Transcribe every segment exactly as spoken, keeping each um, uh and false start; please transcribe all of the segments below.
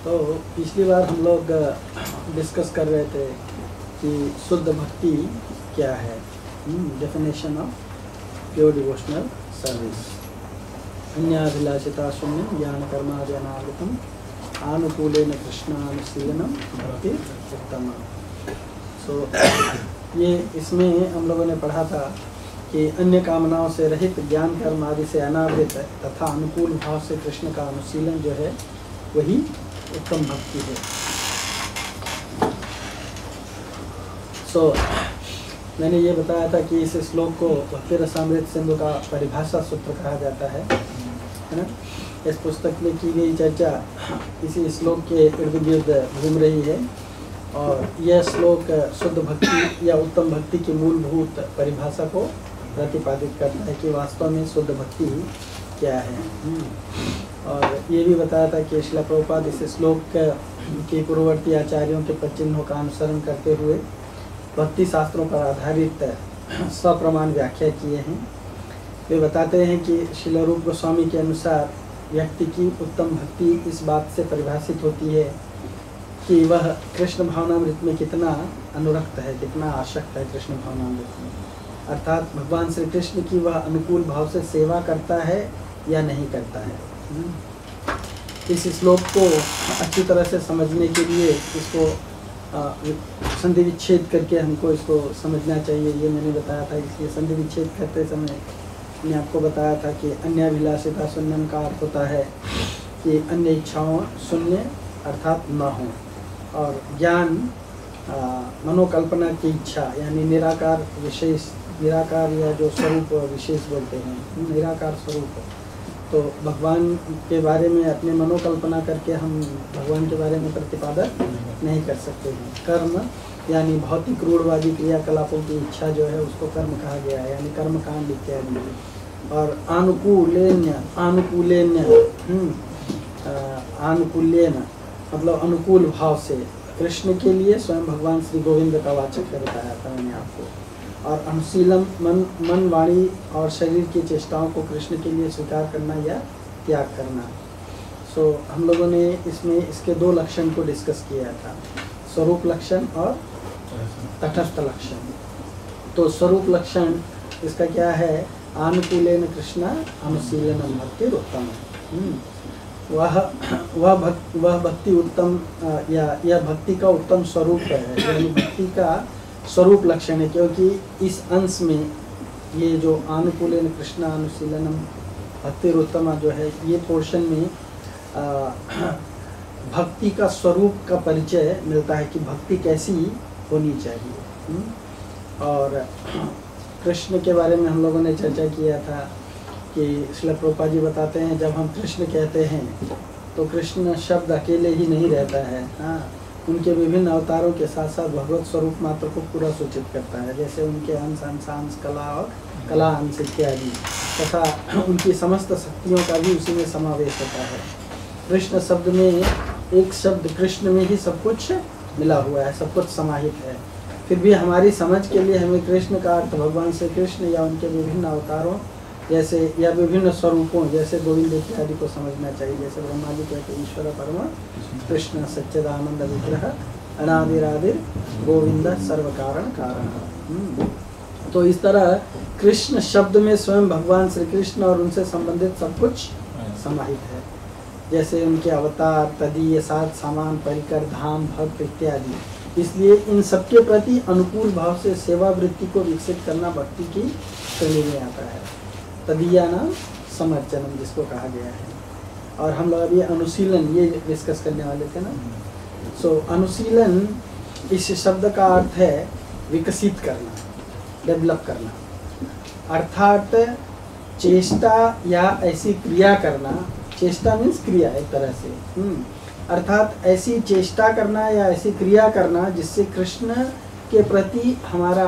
तो पिछली बार हम लोग डिस्कस कर रहे थे कि शुद्ध भक्ति क्या है, definition of pure devotional service. अन्याभिलाषिता शून्यम ज्ञान कर्मादि अनावृतम आनुकूलेन कृष्णानुशीलनम भक्ति उत्तम। सो ये इसमें हम लोगों ने पढ़ा था कि अन्य कामनाओं से रहित ज्ञान कर्म आदि से अनावृत तथा अनुकूल भाव से कृष्ण का अनुशीलन जो है वही उत्तम भक्ति है। सो so, मैंने ये बताया था कि इस श्लोक को भक्ति रसामृत सिंधु का परिभाषा सूत्र कहा जाता है, है ना। इस पुस्तक में की गई चर्चा इसी श्लोक के इर्द गिर्द घूम रही है और यह श्लोक शुद्ध भक्ति या उत्तम भक्ति की मूलभूत परिभाषा को प्रतिपादित करता है कि वास्तव में शुद्ध भक्ति क्या है। और ये भी बताया था कि श्रील प्रभुपाद इस श्लोक के पूर्ववर्ती आचार्यों के पदचिन्हों का अनुसरण करते हुए भक्ति शास्त्रों पर आधारित सप्रमाण व्याख्या किए हैं। वे बताते हैं कि श्रील रूप गोस्वामी के अनुसार व्यक्ति की उत्तम भक्ति इस बात से परिभाषित होती है कि वह कृष्ण भावनामृत में कितना अनुरक्त है, कितना आसक्त है कृष्ण भावनामृत में, अर्थात भगवान श्री कृष्ण की वह अनुकूल भाव से सेवा करता है या नहीं करता है। इस श्लोक को अच्छी तरह से समझने के लिए इसको संधि विच्छेद करके हमको इसको समझना चाहिए, ये मैंने बताया था। इसलिए संधि विच्छेद करते समय मैंने आपको बताया था कि अन्याभिलाषिता शून्यम का अर्थ होता है कि अन्य इच्छाओं शून्य अर्थात न हो, और ज्ञान मनोकल्पना की इच्छा यानी निराकार विशेष, निराकार या जो स्वरूप विशेष बोलते हैं, निराकार स्वरूप। तो भगवान के बारे में अपने मनोकल्पना करके हम भगवान के बारे में प्रतिपादन नहीं कर सकते हैं। कर्म यानी भौतिक रूढ़वादी क्रियाकलापों की इच्छा जो है उसको कर्म कहा गया है, यानी कर्म कांड इत्यादि। और आनुकूल्यन, आनुकूल्यन आनुकूल्यन मतलब अनुकूल भाव से कृष्ण के लिए स्वयं भगवान श्री गोविंद का वाचक बताया था मैंने आपको। और अनुशीलम मन मन वाणी और शरीर की चेष्टाओं को कृष्ण के लिए स्वीकार करना या त्याग करना। सो so, हम लोगों ने इसमें इसके दो लक्षण को डिस्कस किया था, स्वरूप लक्षण और तटस्थ लक्षण। तो स्वरूप लक्षण इसका क्या है, आनुकूलेन कृष्ण अनुशीलनम भक्ति उत्तम। वह वह भक्ति वह भक्ति उत्तम या यह भक्ति का उत्तम स्वरूप है, यानी भक्ति का स्वरूप लक्षण है। क्योंकि इस अंश में ये जो आनुकूलेन कृष्ण अनुशीलनम भक्ति उत्तम जो है, ये पोर्शन में आ, भक्ति का स्वरूप का परिचय मिलता है कि भक्ति कैसी होनी चाहिए। और कृष्ण के बारे में हम लोगों ने चर्चा किया था कि श्रील प्रभुपाद जी बताते हैं जब हम कृष्ण कहते हैं तो कृष्ण शब्द अकेले ही नहीं रहता है, हाँ, उनके विभिन्न अवतारों के साथ साथ भगवत स्वरूप मात्र को पूरा सूचित करता है, जैसे उनके अंश अंशांश कला और कला अंश इत्यादि, तथा उनकी समस्त शक्तियों का भी उसी में समावेश होता है। कृष्ण शब्द में एक शब्द कृष्ण में ही सब कुछ मिला हुआ है, सब कुछ समाहित है। फिर भी हमारी समझ के लिए हमें कृष्ण का अर्थ भगवान श्री कृष्ण या उनके विभिन्न अवतारों जैसे या विभिन्न स्वरूपों जैसे गोविंद इत्यादि को समझना चाहिए। जैसे ब्रह्मा जी कहते हैं ईश्वर परम कृष्ण सच्चिदानंद विग्रह अनादिरादिर गोविंद सर्व कारण कारण। तो इस तरह कृष्ण शब्द में स्वयं भगवान श्री कृष्ण और उनसे संबंधित सब कुछ समाहित है, जैसे उनके अवतार, तदीय, सात सामान, परिकर, धाम, भक्त इत्यादि। इसलिए इन सबके प्रति अनुकूल भाव से सेवा वृत्ति को विकसित करना भक्ति की श्रेणी में आता है। तदीया नाम समर्चनम जिसको कहा गया है। और हम लोग अभी अनुशीलन ये डिस्कस करने वाले थे ना। सो so, अनुशीलन इस शब्द का अर्थ है विकसित करना, डेवलप करना, अर्थात चेष्टा या ऐसी क्रिया करना। चेष्टा मीन्स क्रिया एक तरह से, हम्म अर्थात ऐसी चेष्टा करना या ऐसी क्रिया करना जिससे कृष्ण के प्रति हमारा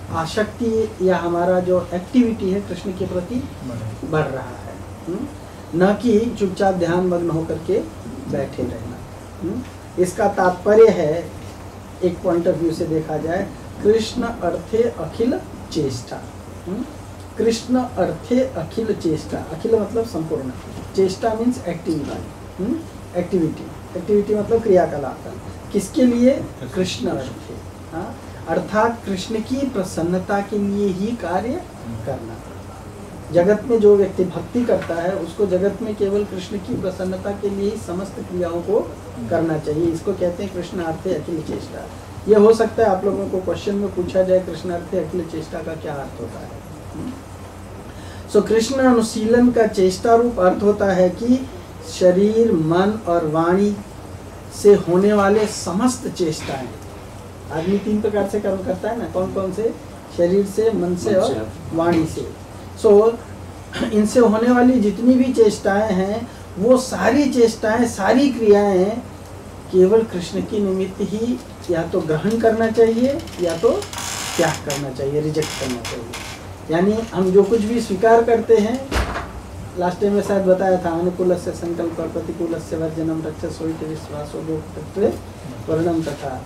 आसक्ति या हमारा जो एक्टिविटी है कृष्ण के प्रति बढ़ रहा है, न कि चुपचाप ध्यान मग्न होकर के बैठे रहना। इसका तात्पर्य है, एक पॉइंट ऑफ व्यू से देखा जाए, कृष्ण अर्थे अखिल चेष्टा। कृष्ण अर्थे अखिल चेष्टा, अखिल मतलब संपूर्ण, चेष्टा मीन्स एक्टिविटी, एक्टिविटी एक्टिविटी मतलब क्रियाकलाप, किसके लिए? कृष्ण अर्थे, हाँ, अर्थात कृष्ण की प्रसन्नता के लिए ही कार्य करना। जगत में जो व्यक्ति भक्ति करता है उसको जगत में केवल कृष्ण की प्रसन्नता के लिए ही समस्त क्रियाओं को करना चाहिए। इसको कहते हैं कृष्णार्थे अखिल चेष्टा। ये हो सकता है आप लोगों को क्वेश्चन में पूछा जाए कृष्णार्थे अखिल चेष्टा का क्या अर्थ होता है। सो so, कृष्ण अनुशीलन का चेष्टा रूप अर्थ होता है कि शरीर, मन और वाणी से होने वाले समस्त चेष्टाएं। आदमी तीन प्रकार से कर्म करता है ना, कौन कौन से? शरीर से, मन से और वाणी से। सो so, इनसे होने वाली जितनी भी चेष्टाएं हैं वो सारी चेष्टाएं, सारी क्रियाएं केवल कृष्ण की निमित्त ही या तो ग्रहण करना चाहिए या तो त्याग करना चाहिए, रिजेक्ट करना चाहिए। यानी हम जो कुछ भी स्वीकार करते हैं, लास्ट टाइम में शायद बताया था, अनुकूल से संकल्प, प्रतिकूल से वर्जनम, रक्षसो विश्वासो वर्णम तथा।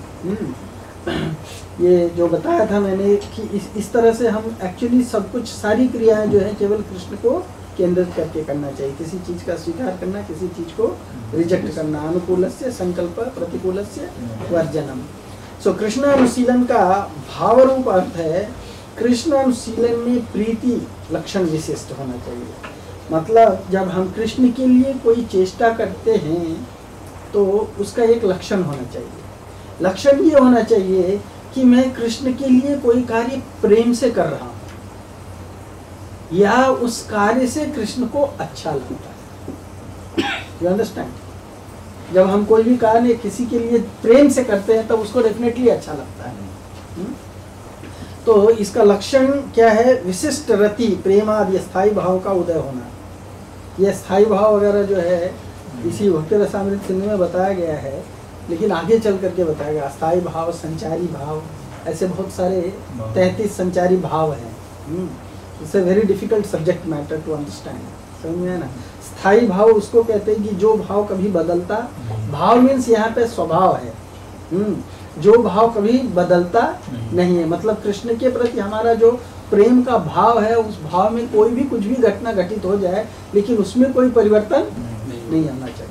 ये जो बताया था मैंने कि इस इस तरह से हम एक्चुअली सब कुछ, सारी क्रियाएं जो है केवल कृष्ण को केंद्रित करके करना चाहिए। किसी चीज का स्वीकार करना, किसी चीज को रिजेक्ट करना। अनुकूल से संकल्प, प्रतिकूल से वर्जनम। सो कृष्ण अनुशीलन का भाव रूप अर्थ है कृष्ण अनुशीलन में प्रीति लक्षण विशिष्ट होना चाहिए। मतलब जब हम कृष्ण के लिए कोई चेष्टा करते हैं तो उसका एक लक्षण होना चाहिए। लक्षण ये होना चाहिए कि मैं कृष्ण के लिए कोई कार्य प्रेम से कर रहा हूं या उस कार्य से कृष्ण को अच्छा लगता है। You understand? जब हम कोई भी कार्य किसी के लिए प्रेम से करते हैं तब उसको डेफिनेटली अच्छा लगता है। हुँ? तो इसका लक्षण क्या है? विशिष्ट रति, प्रेम आदि स्थायी भाव का उदय होना। यह स्थायी भाव वगैरह जो है इसी भक्ति रसामृत सिंधु में बताया गया है, लेकिन आगे चल करके बताया गया। स्थायी भाव, संचारी भाव, ऐसे बहुत सारे तैंतीस संचारी भाव हैं। It's a very difficult subject matter to understand. समझ में है ना? स्थायी भाव उसको कहते हैं कि जो भाव कभी बदलता, भाव मीन्स यहाँ पे स्वभाव है। जो भाव कभी बदलता नहीं है, मतलब कृष्ण के प्रति हमारा जो प्रेम का भाव है, उस भाव में कोई भी कुछ भी घटना घटित हो जाए लेकिन उसमें कोई परिवर्तन नहीं आना चाहिए।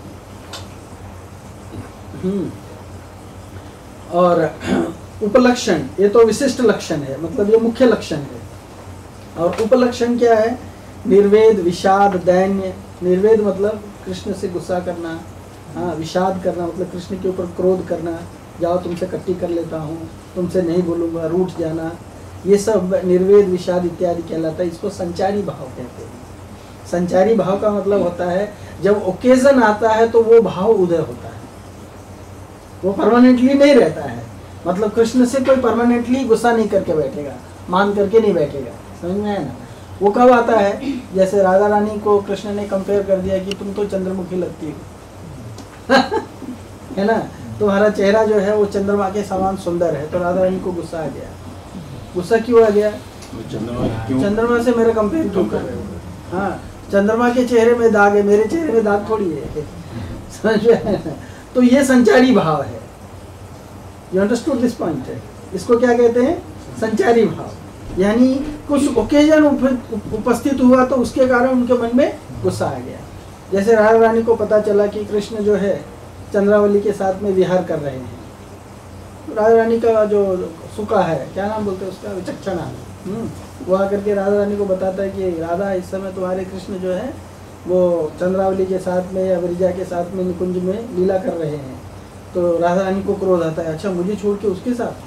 हम्म और उपलक्षण, ये तो विशिष्ट लक्षण है, मतलब ये मुख्य लक्षण है। और उपलक्षण क्या है? निर्वेद, विषाद, दैन्य। निर्वेद मतलब कृष्ण से गुस्सा करना, हाँ, विषाद करना मतलब कृष्ण के ऊपर क्रोध करना, जाओ तुमसे कट्टी कर लेता हूँ, तुमसे नहीं बोलूँगा, रूठ जाना, ये सब निर्वेद, विषाद इत्यादि कहलाता है। इसको संचारी भाव कहते हैं। संचारी भाव का मतलब होता है जब ओकेजन आता है तो वो भाव उदय होता है, वो परमानेंटली नहीं रहता है। मतलब कृष्ण से कोई परमानेंटली गुस्सा नहीं करके बैठेगा, मान करके नहीं बैठेगा। समझ में है ना? वो कब आता है? जैसे राधा रानी को कृष्ण ने कंपेयर कर दिया कि तुम तो चंद्रमुखी लगती हो है ना, तुम्हारा चेहरा जो है वो चंद्रमा के समान सुंदर है। तो राधा रानी को गुस्सा आ गया। गुस्सा क्यों आ गया? चंद्रमा से मेरा कंपेयर क्यों कर रहे हो? हाँ, चंद्रमा के चेहरे में दाग है, मेरे चेहरे में दाग थोड़ी है। समझ में? तो ये संचारी भाव है। यू अंडरस्टूड दिस पॉइंट है? इसको क्या कहते हैं? संचारी भाव। यानी कुछ ओकेजन उपस्थित हुआ तो उसके कारण उनके मन में गुस्सा आ गया। जैसे राधा रानी को पता चला कि कृष्ण जो है चंद्रावली के साथ में विहार कर रहे हैं, तो राधा रानी का जो सुका है, क्या नाम बोलते हैं उसका, विचक्षणा, वो आकर के राधा रानी को बताता है कि राधा इस समय तुम्हारे कृष्ण जो है वो चंद्रावली के साथ में या विरजा के साथ में निकुंज में लीला कर रहे हैं। तो राधा रानी को क्रोध आता है, अच्छा मुझे छोड़ के उसके साथ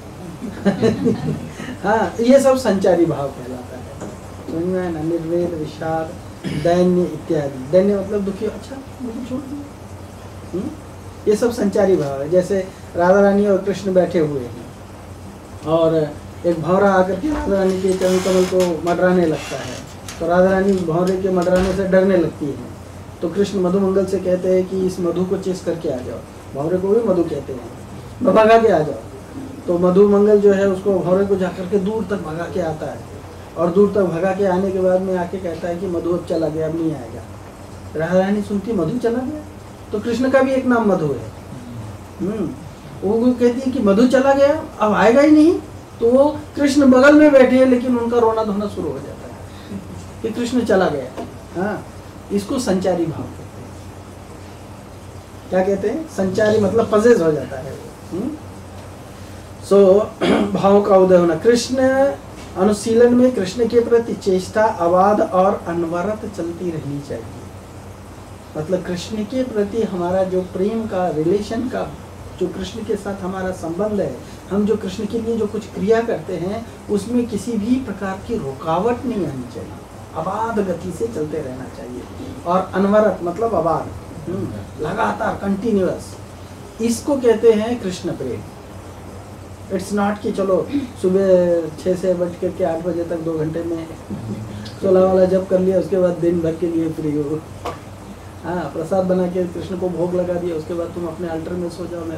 हाँ, ये सब संचारी भाव कहलाता है। समझ में है ना? निर्वेद, विषाद, दैन्य इत्यादि। दैन्य मतलब दुखी, अच्छा मुझे छोड़ दिया, ये सब संचारी भाव है। जैसे राधा रानी और कृष्ण बैठे हुए हैं और एक भंवरा आकर के राधा रानी के चरण कमल को मडराने लगता है, तो राधा रानी भंवरे के मडराने से डरने लगती है। तो कृष्ण मधुमंगल से कहते हैं कि इस मधु को चेस करके आ जाओ। भंवरे को भी मधु कहते हैं, भगा के आ जाओ। तो मधुमंगल जो है उसको भंवरे को जाकर के दूर तक भगा के आता है, और दूर तक भगा के आने के बाद में आके कहता है कि मधु अब चला गया, अब नहीं आएगा। राधा रानी सुनती मधु चला गया, तो कृष्ण का भी एक नाम मधु है। हम्म वो कहती है कि मधु चला गया, अब आएगा ही नहीं। तो वो कृष्ण बगल में बैठे हैं लेकिन उनका रोना धोना शुरू हो जाता है कि कृष्ण चला गया। हाँ, इसको संचारी भाव कहते हैं। क्या कहते हैं, संचारी मतलब पजेज हो जाता है वो। सो so, भाव का उदय होना। कृष्ण अनुशीलन में कृष्ण के प्रति चेष्टा अबाध और अनवरत चलती रहनी चाहिए। मतलब कृष्ण के प्रति हमारा जो प्रेम का रिलेशन का, जो कृष्ण के साथ हमारा संबंध है, हम जो कृष्ण के लिए जो कुछ क्रिया करते हैं उसमें किसी भी प्रकार की रुकावट नहीं आनी चाहिए, अबाध गति से चलते रहना चाहिए। और अनवरत मतलब अबाध, लगातार, कंटिन्यूअस, इसको कहते हैं कृष्ण प्रेम। इट्स नॉट कि चलो सुबह छः से बज करके आठ बजे तक दो घंटे में सोलह वाला जब कर लिया, उसके बाद दिन भर के लिए फ्री हो। हाँ, प्रसाद बना के कृष्ण को भोग लगा दिया, उसके बाद तुम अपने अल्टर में सो जाओ। मैं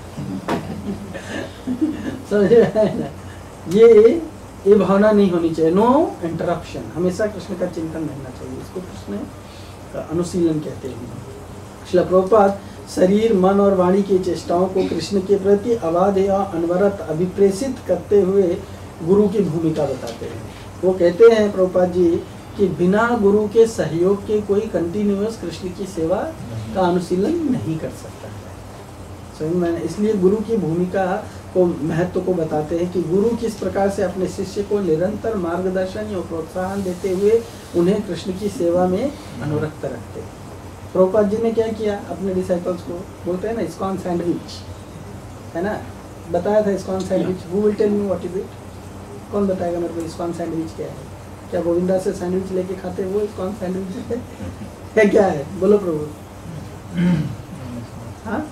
समझे ना, ये ये भावना नहीं होनी चाहिए। नो इंटरप्शन, हमेशा कृष्ण का चिंतन रहना चाहिए। इसको कृष्ण का अनुशीलन कहते हैं। श्रील प्रभुपाद शरीर, मन और वाणी की चेष्टाओं को कृष्ण के प्रति अबाध या अनवरत अभिप्रेषित करते हुए गुरु की भूमिका बताते हैं। वो कहते हैं प्रभुपाद जी कि बिना गुरु के सहयोग के कोई कंटिन्यूअस कृष्ण की सेवा का अनुशीलन नहीं कर सकता है। समझ में? इसलिए गुरु की भूमिका को, महत्व को बताते हैं कि गुरु किस प्रकार से अपने शिष्य को निरंतर मार्गदर्शन या प्रोत्साहन देते हुए उन्हें कृष्ण की सेवा में अनुरक्त रखते हैं। प्रभुपाद जी ने क्या किया अपने डिसाइपल्स को, बोलते हैं ना इस्कॉन सैंडविच, है ना, बताया था ISKCON sandwich. Who will tell me what is it? कौन बताएगा मेरे को इस्कॉन सैंडविच क्या है? क्या गोविंदा से सैंडविच लेके खाते वो इस्कॉन सैंडविच है? क्या क्या है, बोलो प्रभु। हाँ,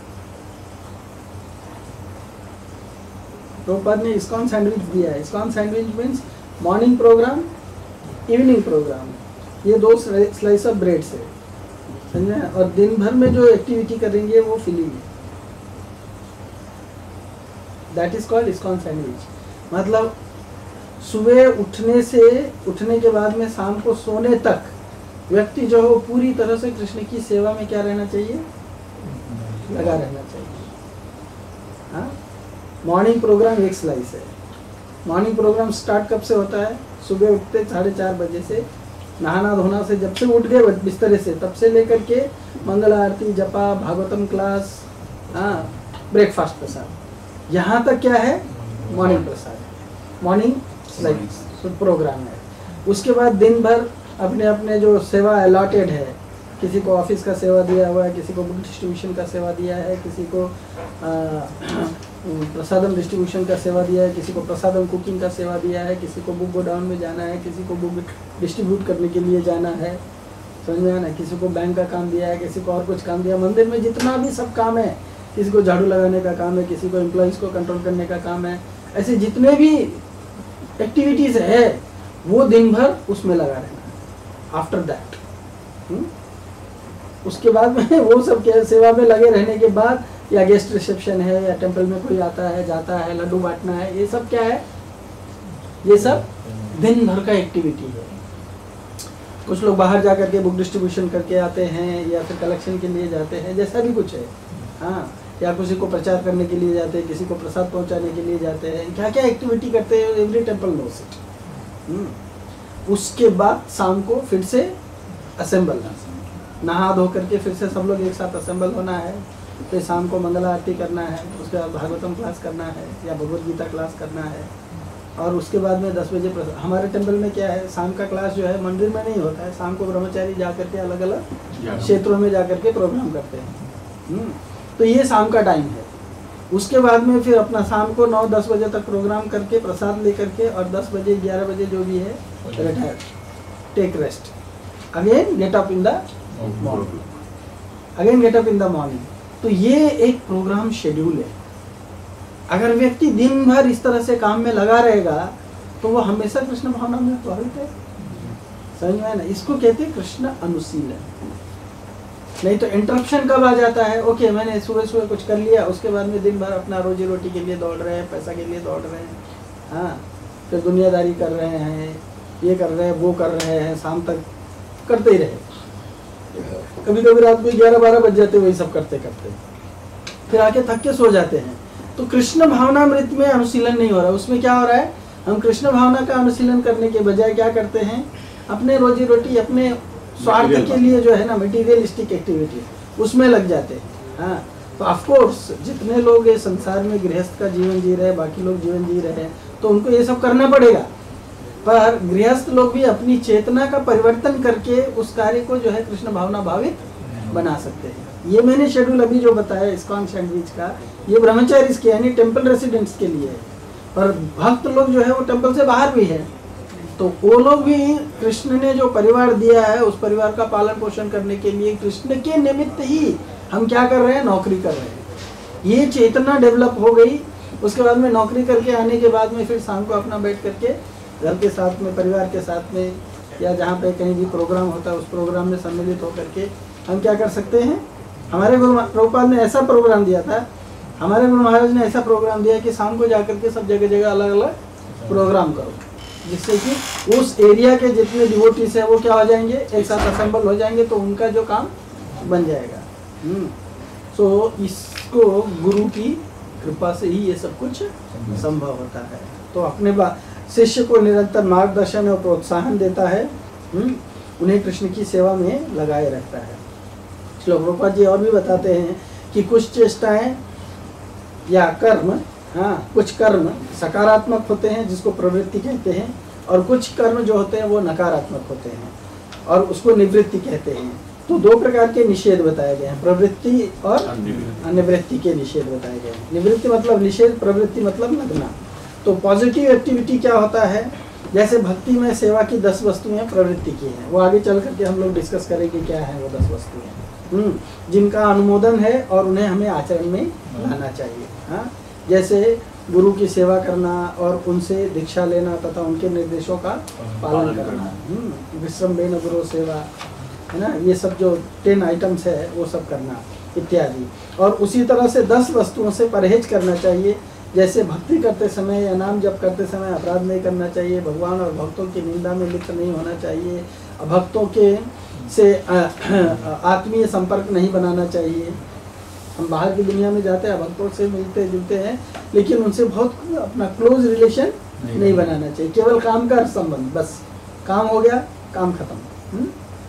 प्रभुपाद ने इस्कॉन सैंडविच दिया है। ISKCON sandwich means morning program, evening program, ये दो स्लाइस ऑफ ब्रेड से, समझे? और दिन भर में जो एक्टिविटी करेंगे वो filling, that is called ISKCON sandwich. मतलब सुबह उठने से, उठने के बाद में शाम को सोने तक व्यक्ति जो है पूरी तरह से कृष्ण की सेवा में क्या रहना चाहिए, लगा रहना चाहिए। हाँ, मॉर्निंग प्रोग्राम एक स्लाइस है। मॉर्निंग प्रोग्राम स्टार्ट कब से होता है? सुबह उठते साढ़े चार बजे से, नहाना धोना से, जब से उठ गए बिस्तरे से तब से लेकर के मंगल आरती, जपा, भागवतम क्लास, हाँ, ब्रेकफास्ट प्रसाद, यहाँ तक क्या है मॉर्निंग प्रसाद, मॉर्निंग स्लाइस प्रोग्राम है। उसके बाद दिन भर अपने अपने जो सेवा अलॉटेड है, किसी को ऑफिस का सेवा दिया हुआ है, किसी को बुक डिस्ट्रीब्यूशन का सेवा दिया है, किसी को प्रसादम डिस्ट्रीब्यूशन का सेवा दिया है, किसी को प्रसादम कुकिंग का सेवा दिया है, किसी को बुक गोडाउन में जाना है, किसी को बुक डिस्ट्रीब्यूट करने के लिए जाना है, समझ में आना, किसी को बैंक का काम दिया है, किसी को और कुछ काम दिया। मंदिर में जितना भी सब काम है, किसी को झाड़ू लगाने का काम है, किसी को एम्प्लॉइज को कंट्रोल करने का काम है, ऐसे जितने भी एक्टिविटीज है वो दिन भर उसमें लगा रहना। आफ्टर दैट उसके बाद में वो सब क्या सेवा में लगे रहने के बाद, या गेस्ट रिसेप्शन है, या टेंपल में कोई आता है जाता है, लड्डू बांटना है, ये सब क्या है, ये सब दिन भर का एक्टिविटी है। कुछ लोग बाहर जा करके बुक डिस्ट्रीब्यूशन करके आते हैं, या फिर कलेक्शन के लिए जाते हैं, जैसा भी कुछ है। हाँ, या किसी को प्रचार करने के लिए जाते हैं, किसी को प्रसाद पहुंचाने के लिए जाते हैं, क्या क्या एक्टिविटी करते हैं, एवरी टेंपल नोस इट। उसके बाद शाम को फिर से असेंबल, नहा धो करके फिर से सब लोग एक साथ असेंबल होना है, फिर शाम को मंगला आरती करना है, उसके बाद भागवतम क्लास करना है या भगवत गीता क्लास करना है, और उसके बाद में दस बजे हमारे टेंपल में क्या है, शाम का क्लास जो है मंदिर में नहीं होता है, शाम को ब्रह्मचारी जा करके अलग अलग क्षेत्रों में जा करके प्रोग्राम करते हैं। तो ये शाम का टाइम है। उसके बाद में फिर अपना शाम को नौ दस बजे तक प्रोग्राम करके प्रसाद ले करके, और दस बजे ग्यारह बजे जो भी है retire, take rest, again get up in the morning, again get up in the morning. तो ये एक प्रोग्राम शेड्यूल है। अगर व्यक्ति दिन भर इस तरह से काम में लगा रहेगा तो वो हमेशा कृष्ण भावना में प्रभावित है। समझ में आया ना? इसको कहते हैं कृष्ण अनुशीलन। नहीं तो इंटरप्शन कब आ जाता है, ओके मैंने सुबह सुबह कुछ कर लिया, उसके बाद में दिन भर अपना रोजी रोटी के लिए दौड़ रहे हैं, पैसा के लिए दौड़ रहे हैं, हाँ, फिर दुनियादारी कर रहे हैं, ये कर रहे हैं, वो कर रहे हैं, शाम तक करते ही रहे। कभी कभी रात में ग्यारह बारह बज जाते वही सब करते करते, फिर आके थक के सो जाते हैं। तो कृष्ण भावनामृत में अनुशीलन नहीं हो रहा। उसमें क्या हो रहा है, हम कृष्ण भावना का अनुशीलन करने के बजाय क्या करते हैं, अपने रोजी रोटी, अपने स्वार्थ के लिए जो है ना, मटेरियलिस्टिक एक्टिविटी, उसमें लग जाते हैं। हाँ, तो ऑफकोर्स जितने लोग ये संसार में गृहस्थ का जीवन जी रहे हैं, बाकी लोग जीवन जी रहे हैं, तो उनको ये सब करना पड़ेगा। पर गृहस्थ लोग भी अपनी चेतना का परिवर्तन करके उस कार्य को जो है कृष्ण भावना भावित बना सकते हैं। ये मैंने शेड्यूल अभी जो बताया इस्कॉन सैंडविच का, ये ब्रह्मचारी के यानी टेम्पल रेसिडेंट्स के लिए है। पर भक्त लोग जो है वो टेम्पल से बाहर भी है, तो वो लोग भी कृष्ण ने जो परिवार दिया है उस परिवार का पालन पोषण करने के लिए कृष्ण के निमित्त ही हम क्या कर रहे हैं, नौकरी कर रहे हैं। ये चेतना डेवलप हो गई। उसके बाद में नौकरी करके आने के बाद में फिर शाम को अपना बैठ करके घर के साथ में, परिवार के साथ में, या जहाँ पे कहीं भी प्रोग्राम होता है उस प्रोग्राम में सम्मिलित होकर के हम क्या कर सकते हैं। हमारे गुरु प्रभुपाद ने ऐसा प्रोग्राम दिया था, हमारे गुरु महाराज ने ऐसा प्रोग्राम दिया कि शाम को जाकर के सब जगह जगह अलग अलग प्रोग्राम करो, जिससे कि उस एरिया के जितने डिवोटीज है वो क्या हो जाएंगे, एक साथ असेंबल हो जाएंगे, तो उनका जो काम बन जाएगा। तो इसको गुरु की कृपा से ही ये सब कुछ संभव होता है। तो अपने शिष्य को निरंतर मार्गदर्शन और प्रोत्साहन देता है, उन्हें कृष्ण की सेवा में लगाए रखता है। श्लोक प्रभुपाद जी और भी बताते हैं कि कुछ चेष्टाएं या कर्म, हाँ कुछ कर्म सकारात्मक होते हैं जिसको प्रवृत्ति कहते हैं, और कुछ कर्म जो होते हैं वो नकारात्मक होते हैं और उसको निवृत्ति कहते हैं। तो दो प्रकार के निषेध बताए गए हैं, प्रवृत्ति और अनिवृत्ति के निषेध बताए गए हैं। निवृत्ति मतलब निषेध, प्रवृत्ति मतलब लगना। तो पॉजिटिव एक्टिविटी क्या होता है, जैसे भक्ति में सेवा की दस वस्तुएं प्रवृत्ति की हैं, वो आगे चल करके हम लोग डिस्कस करेंगे क्या है वो दस वस्तुएं, हम्म जिनका अनुमोदन है और उन्हें हमें आचरण में लाना चाहिए। हाँ, जैसे गुरु की सेवा करना और उनसे दीक्षा लेना तथा उनके निर्देशों का पालन करना, विश्रम बेन गुरु सेवा, है ना, ये सब जो टेन आइटम्स है वो सब करना इत्यादि। और उसी तरह से दस वस्तुओं से परहेज करना चाहिए, जैसे भक्ति करते समय या नाम जप करते समय अपराध नहीं करना चाहिए, भगवान और भक्तों की निंदा में लिप्त नहीं होना चाहिए, भक्तों के से आत्मीय संपर्क नहीं बनाना चाहिए। हम बाहर की दुनिया में जाते हैं, भक्तों से मिलते जुलते हैं, लेकिन उनसे बहुत अपना क्लोज रिलेशन नहीं, नहीं बनाना चाहिए, केवल काम का संबंध, बस काम हो गया काम खत्म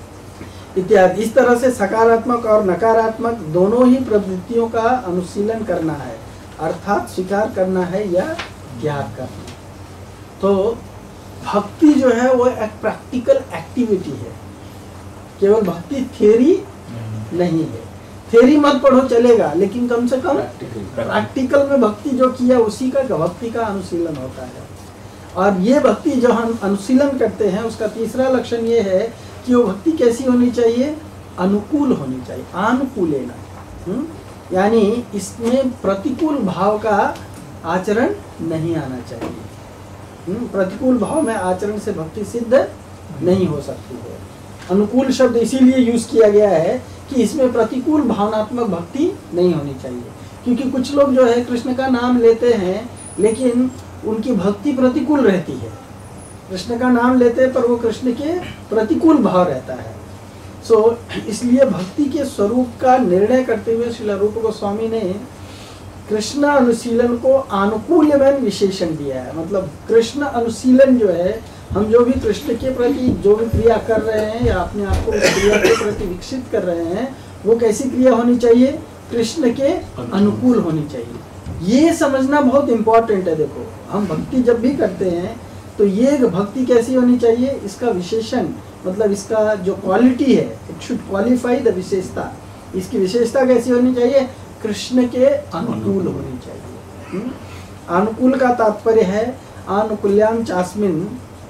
इत्यादि। इस तरह से सकारात्मक और नकारात्मक दोनों ही प्रवृत्तियों का अनुशीलन करना है, अर्थात स्वीकार करना है या त्याग करना। तो भक्ति जो है वो एक प्रैक्टिकल एक्टिविटी है, केवल भक्ति थ्योरी नहीं है। थ्योरी मत पढ़ो चलेगा, लेकिन कम से कम प्रैक्टिकल में भक्ति जो किया उसी का भक्ति का अनुशीलन होता है। और ये भक्ति जो हम अनुशीलन करते हैं उसका तीसरा लक्षण ये है कि वो भक्ति कैसी होनी चाहिए, अनुकूल होनी चाहिए, अनुकूलेन, यानी इसमें प्रतिकूल भाव का आचरण नहीं आना चाहिए। प्रतिकूल भाव में आचरण से भक्ति सिद्ध नहीं हो सकती है। अनुकूल शब्द इसीलिए यूज किया गया है कि इसमें प्रतिकूल भावनात्मक भक्ति नहीं होनी चाहिए, क्योंकि कुछ लोग जो है कृष्ण का नाम लेते हैं लेकिन उनकी भक्ति प्रतिकूल रहती है। कृष्ण का नाम लेते हैं पर वो कृष्ण के प्रतिकूल भाव रहता है। सो so, इसलिए भक्ति के स्वरूप का निर्णय करते हुए श्रील रूप गोस्वामी ने कृष्ण अनुशीलन को अनुकूल्यमान विशेषण दिया है। मतलब कृष्ण अनुशीलन जो है, हम जो भी कृष्ण के प्रति जो भी क्रिया कर रहे हैं या अपने आप को उस क्रिया के प्रति विकसित कर रहे हैं, वो कैसी क्रिया होनी चाहिए, कृष्ण के अनुकूल होनी चाहिए। ये समझना बहुत इम्पोर्टेंट है। देखो, हम भक्ति जब भी करते हैं तो ये भक्ति कैसी होनी चाहिए, इसका विशेषण मतलब इसका जो क्वालिटी है, इट शुड क्वालिफाई द विशेषता। इसकी विशेषता कैसी होनी चाहिए, कृष्ण के अनुकूल होनी चाहिए। अनुकूल का तात्पर्य है आनुकूल्याम चास्मिन,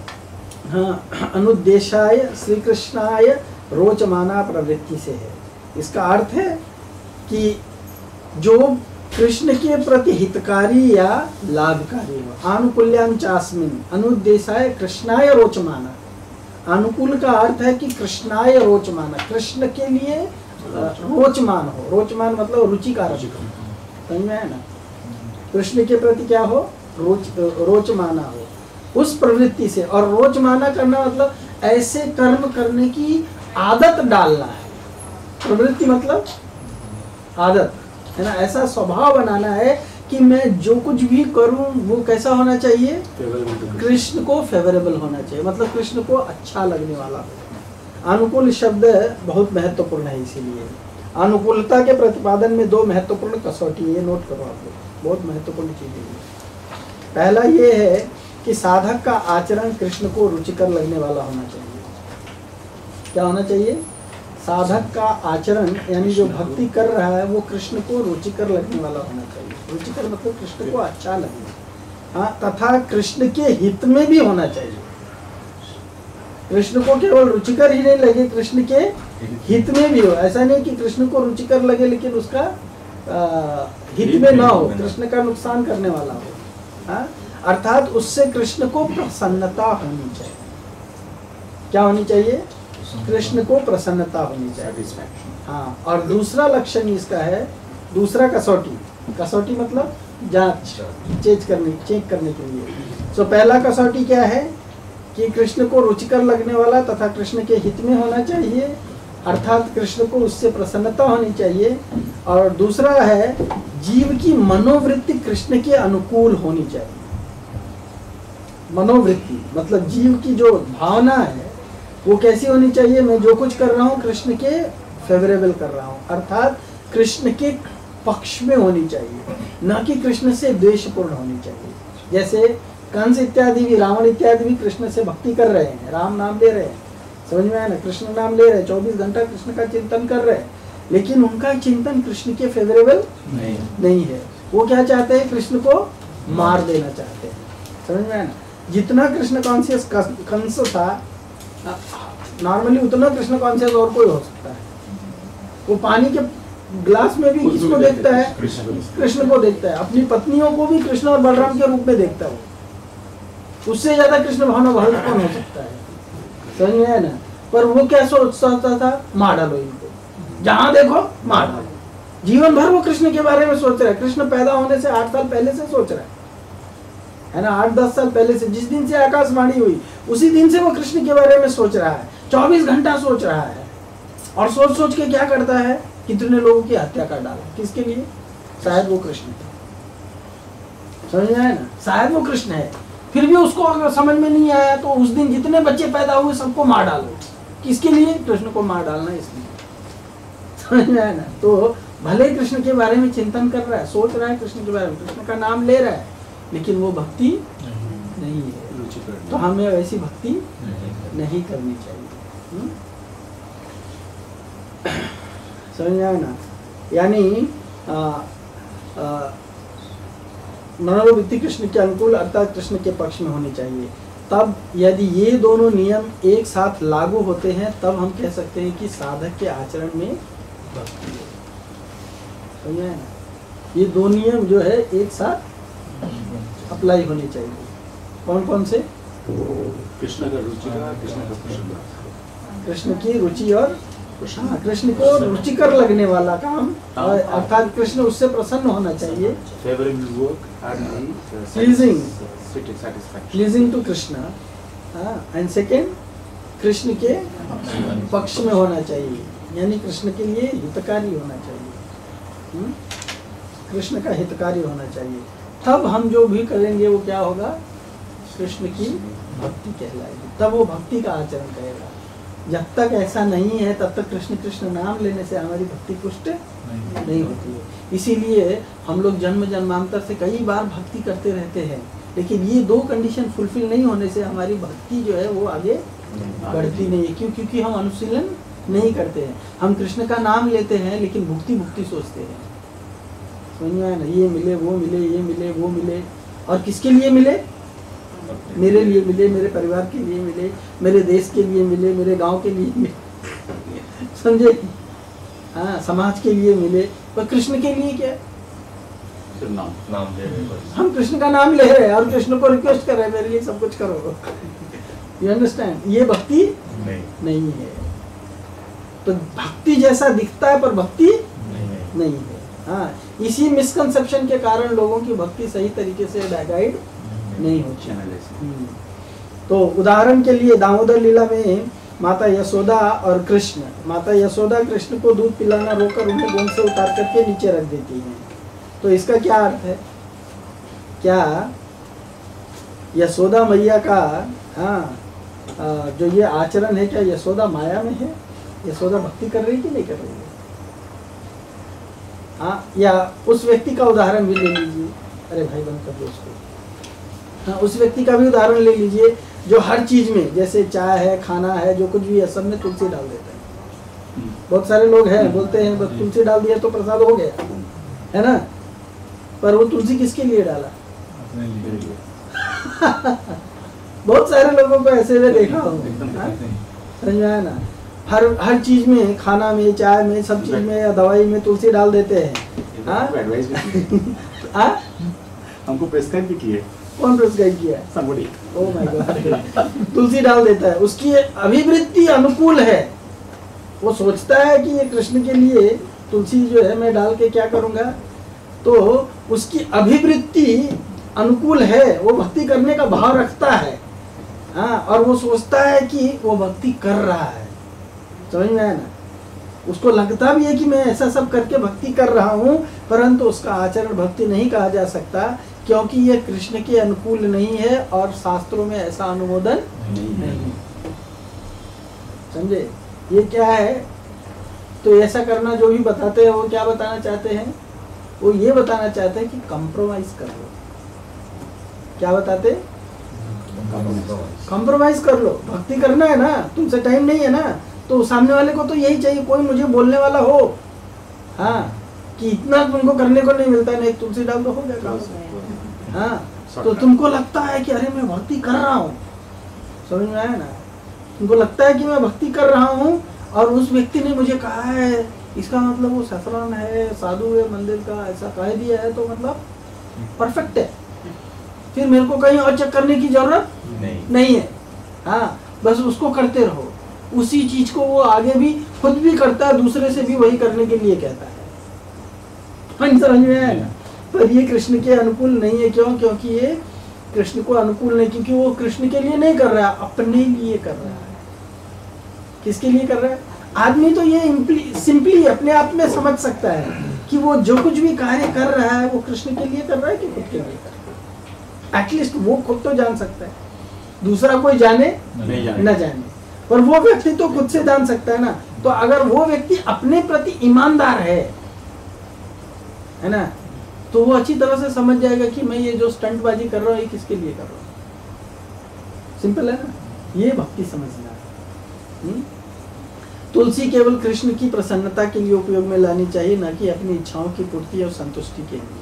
हाँ, अनुद्देशाय श्री कृष्णाय रोचमाना प्रवृत्ति से है। इसका अर्थ है कि जो कृष्ण के प्रति हितकारी या लाभकारी हो। अनुकूल्याम चास्मिन अनुद्देशाय कृष्णाय रोचमाना। अनुकूल का अर्थ है कि कृष्णाय रोचमाना, कृष्ण के लिए रोचमान हो। रोचमान मतलब रुचिकारक, समझ में है ना। कृष्ण के प्रति क्या हो, रोच रोचमाना हो उस प्रवृत्ति से। और रोचमाना करना मतलब ऐसे कर्म करने की आदत डालना है। प्रवृत्ति मतलब आदत है ना, ऐसा स्वभाव बनाना है कि मैं जो कुछ भी करूं वो कैसा होना चाहिए, कृष्ण को फेवरेबल होना चाहिए, मतलब कृष्ण को अच्छा लगने वाला हो। अनुकूल शब्द बहुत महत्वपूर्ण है इसीलिए। अनुकूलता के प्रतिपादन में दो महत्वपूर्ण कसौटी, ये नोट करो आप लोग, बहुत महत्वपूर्ण चीज है। पहला ये है कि साधक का आचरण कृष्ण को रुचिकर लगने वाला होना चाहिए। क्या होना चाहिए? साधक का आचरण यानी जो भक्ति कर रहा है वो कृष्ण को रुचिकर लगने वाला होना चाहिए। रुचिकर मतलब कृष्ण को अच्छा लगे, हाँ, तथा कृष्ण के हित में भी होना चाहिए। कृष्ण को केवल रुचिकर ही नहीं लगे, कृष्ण के हित में भी हो। ऐसा नहीं कि कृष्ण को रुचिकर लगे लेकिन उसका आ, हित में ना हो, कृष्ण का नुकसान करने वाला हो, हाँ? अर्थात उससे कृष्ण को प्रसन्नता होनी चाहिए। क्या होनी चाहिए? कृष्ण को प्रसन्नता होनी चाहिए, हाँ। और दूसरा लक्षण इसका है, दूसरा कसौटी, कसौटी मतलब जांच, चेक करने चेक करने के लिए। तो पहला कसौटी क्या है कि कृष्ण को रुचिकर लगने वाला तथा कृष्ण के हित में होना चाहिए, अर्थात कृष्ण को उससे प्रसन्नता होनी चाहिए। और दूसरा है जीव की मनोवृत्ति कृष्ण के अनुकूल होनी चाहिए। मनोवृत्ति मतलब जीव की जो भावना है वो कैसी होनी चाहिए? मैं जो कुछ कर रहा हूँ कृष्ण के फेवरेबल कर रहा हूँ, अर्थात कृष्ण के पक्ष में होनी चाहिए, न कि कृष्ण से द्वेषपूर्ण होनी चाहिए। जैसे कंस इत्यादि भी, रावण इत्यादि भी कृष्ण से भक्ति कर रहे हैं, राम नाम ले रहे हैं, समझ में आया ना, कृष्ण नाम ले रहे हैं, चौबीस घंटा कृष्ण का चिंतन कर रहे हैं, लेकिन उनका चिंतन कृष्ण के फेवरेबल नहीं, नहीं है। वो क्या चाहते हैं? कृष्ण को मार देना चाहते हैं, समझ में आया ना। जितना कृष्ण कॉन्शियस कंस था नॉर्मली, उतना कृष्ण कॉन्शियस और कोई हो सकता है। वो पानी के ग्लास में भी किसको देखता है? कृष्ण को देखता है। अपनी पत्नियों को भी कृष्ण और बलराम के रूप में देखता है। उससे ज्यादा कृष्ण भावना बहुत कौन हो सकता है? समझ में आया ना। पर वो क्या सोचता था? मार डालो इनको, जहां देखो मार डालो। जीवन भर वो कृष्ण के बारे में सोच रहा है। कृष्ण पैदा होने से आठ साल पहले से सोच रहा है, है ना, आठ दस साल पहले से, जिस दिन से आकाशवाणी हुई उसी दिन से वो कृष्ण के बारे में सोच रहा है। चौबीस घंटा सोच रहा है और सोच सोच के क्या करता है? कितने लोगों की हत्या कर डाला। किसके लिए? शायद वो कृष्ण है, समझ में आया ना, शायद वो कृष्ण है। फिर भी उसको अगर समझ में नहीं आया तो उस दिन जितने बच्चे पैदा हुए सबको मार डालो। किसके लिए? कृष्ण को मार डालना, इसलिए, समझ में आया ना। तो भले कृष्ण के बारे में चिंतन कर रहा है, सोच रहा है कृष्ण के बारे में, कृष्ण का नाम ले रहा है, लेकिन वो भक्ति नहीं है। तो हमें ऐसी भक्ति नहीं करनी चाहिए, समझ में आया ना। यानी मनोवृत्ति कृष्ण के अनुकूल अर्थात कृष्ण के पक्ष में होनी चाहिए। तब यदि ये दोनों नियम एक साथ लागू होते हैं तब हम कह सकते हैं कि साधक के आचरण में भक्ति है, समझ में आया ना। ये दो नियम जो है एक साथ अप्लाई होने चाहिए। कौन कौन से? कृष्ण का रुचि का, कृष्ण का प्रसन्न, कृष्ण की रुचि और हाँ, कृष्ण को रुचिकर लगने वाला काम, अर्थात कृष्ण उससे प्रसन्न होना चाहिए। Pleasing pleasing to Krishna, and second Krishna के पक्ष में होना चाहिए, यानी कृष्ण के लिए हितकारी होना चाहिए। हुँ? कृष्ण का हितकारी होना चाहिए। तब हम जो भी करेंगे वो क्या होगा? कृष्ण की भक्ति कहलाएगी, तब वो भक्ति का आचरण करेगा। जब तक ऐसा नहीं है तब तक कृष्ण कृष्ण नाम लेने से हमारी भक्ति पुष्ट नहीं, नहीं होती है। इसीलिए हम लोग जन्म जन्मांतर से कई बार भक्ति करते रहते हैं, लेकिन ये दो कंडीशन फुलफिल नहीं होने से हमारी भक्ति जो है वो आगे बढ़ती नहीं है। क्यों? क्योंकि हम अनुशीलन नहीं करते हैं। हम कृष्ण का नाम लेते हैं लेकिन भुक्ति भुक्ति सोचते हैं, समझ में आया ना। ये मिले वो मिले, ये मिले वो मिले, और किसके लिए मिले? मेरे लिए मिले, मेरे परिवार के लिए मिले, मेरे देश के लिए मिले, मेरे गांव के लिए मिले, समझे? हाँ, समाज के लिए मिले। पर कृष्ण के लिए क्या? नाम नाम ले रहे हैं। हम कृष्ण का नाम ले रहे हैं और कृष्ण को रिक्वेस्ट कर रहे हैं मेरे लिए सब कुछ करो। You understand? ये भक्ति नहीं, नहीं है। तो भक्ति जैसा दिखता है पर भक्ति नहीं, नहीं है। हाँ, इसी मिसकंसेप्शन के कारण लोगों की भक्ति सही तरीके से गाइड नहीं होती। तो उदाहरण के लिए दामोदर लीला में माता यशोदा और कृष्ण, माता यशोदा कृष्ण को दूध पिलाना रोकर उन्हें गोंद से उतार करके नीचे रख देती हैं। तो इसका क्या अर्थ है? क्या यशोदा मैया का हाँ जो ये आचरण है, क्या यशोदा माया में है? यशोदा भक्ति कर रही कि नहीं कर रही है? हाँ, या उस व्यक्ति का उदाहरण भी ले लीजिए, अरे भाई बंद कर दो उसको। हाँ, उस व्यक्ति का भी उदाहरण ले लीजिए जो हर चीज में, जैसे चाय है, खाना है, जो कुछ भी है, सब में तुलसी डाल देता है। बहुत सारे लोग हैं बोलते हैं बस तुलसी डाल दिया तो प्रसाद हो गया, है ना, पर वो तुलसी किसके लिए डाला? बहुत सारे लोगों को ऐसे में देखा हूँ, समझ में आया ना। हर हर चीज में, खाना में, चाय में, सब चीज में या दवाई में तुलसी डाल देते हैं। हाँ, हमको प्रेस्क्राइब भी किए। कौन प्रेस्क्राइब किया है? somebody। Oh my god. तुलसी डाल देता है, उसकी अभिवृत्ति अनुकूल है, वो सोचता है कि ये कृष्ण के लिए तुलसी जो है मैं डाल के क्या करूंगा, तो उसकी अभिवृत्ति अनुकूल है, वो भक्ति करने का भाव रखता है। हाँ, और वो सोचता है कि वो भक्ति कर रहा है, समझ में आया ना। उसको लगता भी है कि मैं ऐसा सब करके भक्ति कर रहा हूँ, परंतु उसका आचरण भक्ति नहीं कहा जा सकता, क्योंकि ये कृष्ण के अनुकूल नहीं है और शास्त्रों में ऐसा अनुमोदन नहीं है। समझे? ये क्या है? तो ऐसा करना जो भी बताते हैं वो क्या बताना चाहते हैं? वो ये बताना चाहते हैं कि कंप्रोमाइज कर लो। क्या बताते? कंप्रोमाइज कर लो। भक्ति करना है ना, तुमसे टाइम नहीं है ना, तो सामने वाले को तो यही चाहिए, कोई मुझे बोलने वाला हो, हाँ, कि इतना तुमको करने को नहीं मिलता है, नहीं तुलसी डाल दो, हो गया काम। हाँ, तो तुमको लगता है कि अरे मैं भक्ति कर रहा हूँ, समझ में आया ना। तुमको लगता है कि मैं भक्ति कर रहा हूँ और उस व्यक्ति ने मुझे कहा है, इसका मतलब वो सफरान है, साधु है, मंदिर का ऐसा कह दिया है, तो मतलब परफेक्ट है, फिर मेरे को कहीं और चेक करने की जरूरत नहीं, नहीं है। हाँ, बस उसको करते रहो। उसी चीज को वो आगे भी खुद भी करता है, दूसरे से भी वही करने के लिए कहता है। समझ में आया ना। पर ये कृष्ण के अनुकूल नहीं है। क्यों? क्योंकि ये कृष्ण को अनुकूल नहीं, क्योंकि वो कृष्ण के लिए नहीं कर रहा है, अपने लिए कर रहा है। किसके लिए कर रहा है? आदमी तो ये सिंपली अपने आप में समझ सकता है कि वो जो कुछ भी कार्य कर रहा है वो कृष्ण के लिए कर रहा है कि खुद के लिए कर रहा है। एटलीस्ट वो खुद तो जान सकता है, दूसरा कोई जाने न जाने, पर वो व्यक्ति तो खुद से जान सकता है ना। तो अगर वो व्यक्ति अपने प्रति ईमानदार है है ना, तो वो अच्छी तरह से समझ जाएगा कि मैं ये जो स्टंटबाजी कर रहा हूँ ये किसके लिए कर रहा हूँ। सिंपल है ना, ये भक्ति समझना है। तुलसी केवल कृष्ण की प्रसन्नता के लिए उपयोग में लानी चाहिए, न कि अपनी इच्छाओं की पूर्ति और संतुष्टि के लिए।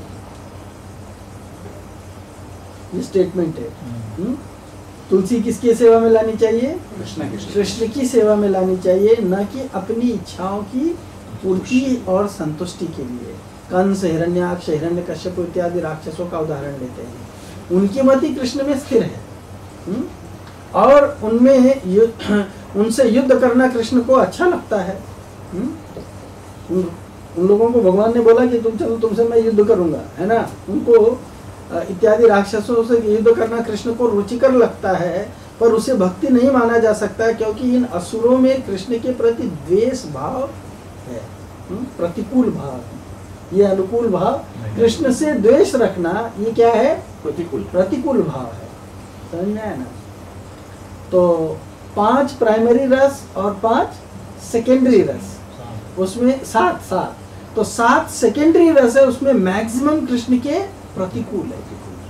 ये स्टेटमेंट है। हुँ? तुलसी किसकी सेवा में लानी चाहिए? कृष्ण की सेवा में लानी चाहिए, न कि अपनी इच्छाओं की पूर्ति और संतुष्टि के लिए। कंस, हिरण्याक्ष, हिरण्यकश्यप इत्यादि राक्षसों का उदाहरण लेते हैं। उनकी मति कृष्ण में स्थिर है। हुँ? और उनमें युद्ध, उनसे युद्ध करना कृष्ण को अच्छा लगता है। हुँ? उन, उन लोगों को भगवान ने बोला कि तुम चलो, तुमसे मैं युद्ध करूंगा, है ना। उनको इत्यादि राक्षसों से युद्ध करना कृष्ण को रुचिकर लगता है, पर उसे भक्ति नहीं माना जा सकता, क्योंकि इन असुरों में कृष्ण के प्रति द्वेष भाव है, प्रतिकूल भाव। ये अनुकूल भाव, कृष्ण से द्वेष रखना ये क्या है? प्रतिकूल प्रतिकूल भाव है। समझ में आया ना। तो पांच प्राइमरी रस और पांच सेकेंडरी रस, उसमें सात सात तो सात सेकेंडरी रस है, उसमें मैक्सिमम कृष्ण के प्रतिकूल है।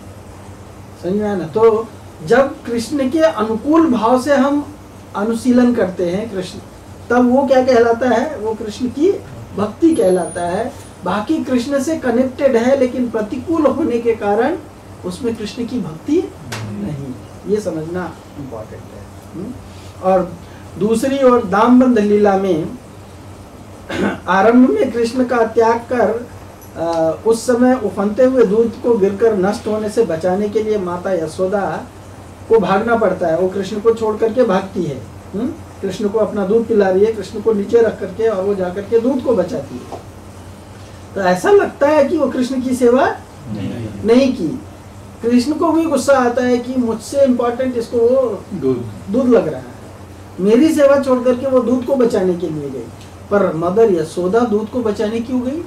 समझ में आया ना। तो जब कृष्ण के अनुकूल भाव से हम अनुशीलन करते हैं कृष्ण, तब वो क्या कहलाता है? वो कृष्ण की भक्ति कहलाता है। बाकी कृष्ण से कनेक्टेड है, लेकिन प्रतिकूल होने के कारण उसमें कृष्ण की भक्ति नहीं। ये समझना इम्पोर्टेंट है। और दूसरी ओर दामबंध लीला में आरंभ में कृष्ण का त्याग कर आ, उस समय उफनते हुए दूध को गिरकर नष्ट होने से बचाने के लिए माता यशोदा को भागना पड़ता है। वो कृष्ण को छोड़ करके भागती है। हुँ? कृष्ण को अपना दूध पिला रही है, कृष्ण को नीचे रख करके, और वो जाकर के दूध को बचाती है। तो ऐसा लगता है कि वो कृष्ण की सेवा नहीं, नहीं की। कृष्ण को भी गुस्सा आता है कि मुझसे इम्पोर्टेंट इसको वो दूध लग रहा है, मेरी सेवा छोड़ करके वो दूध को बचाने के लिए गई। पर मदर यशोदा दूध को बचाने क्यों गई?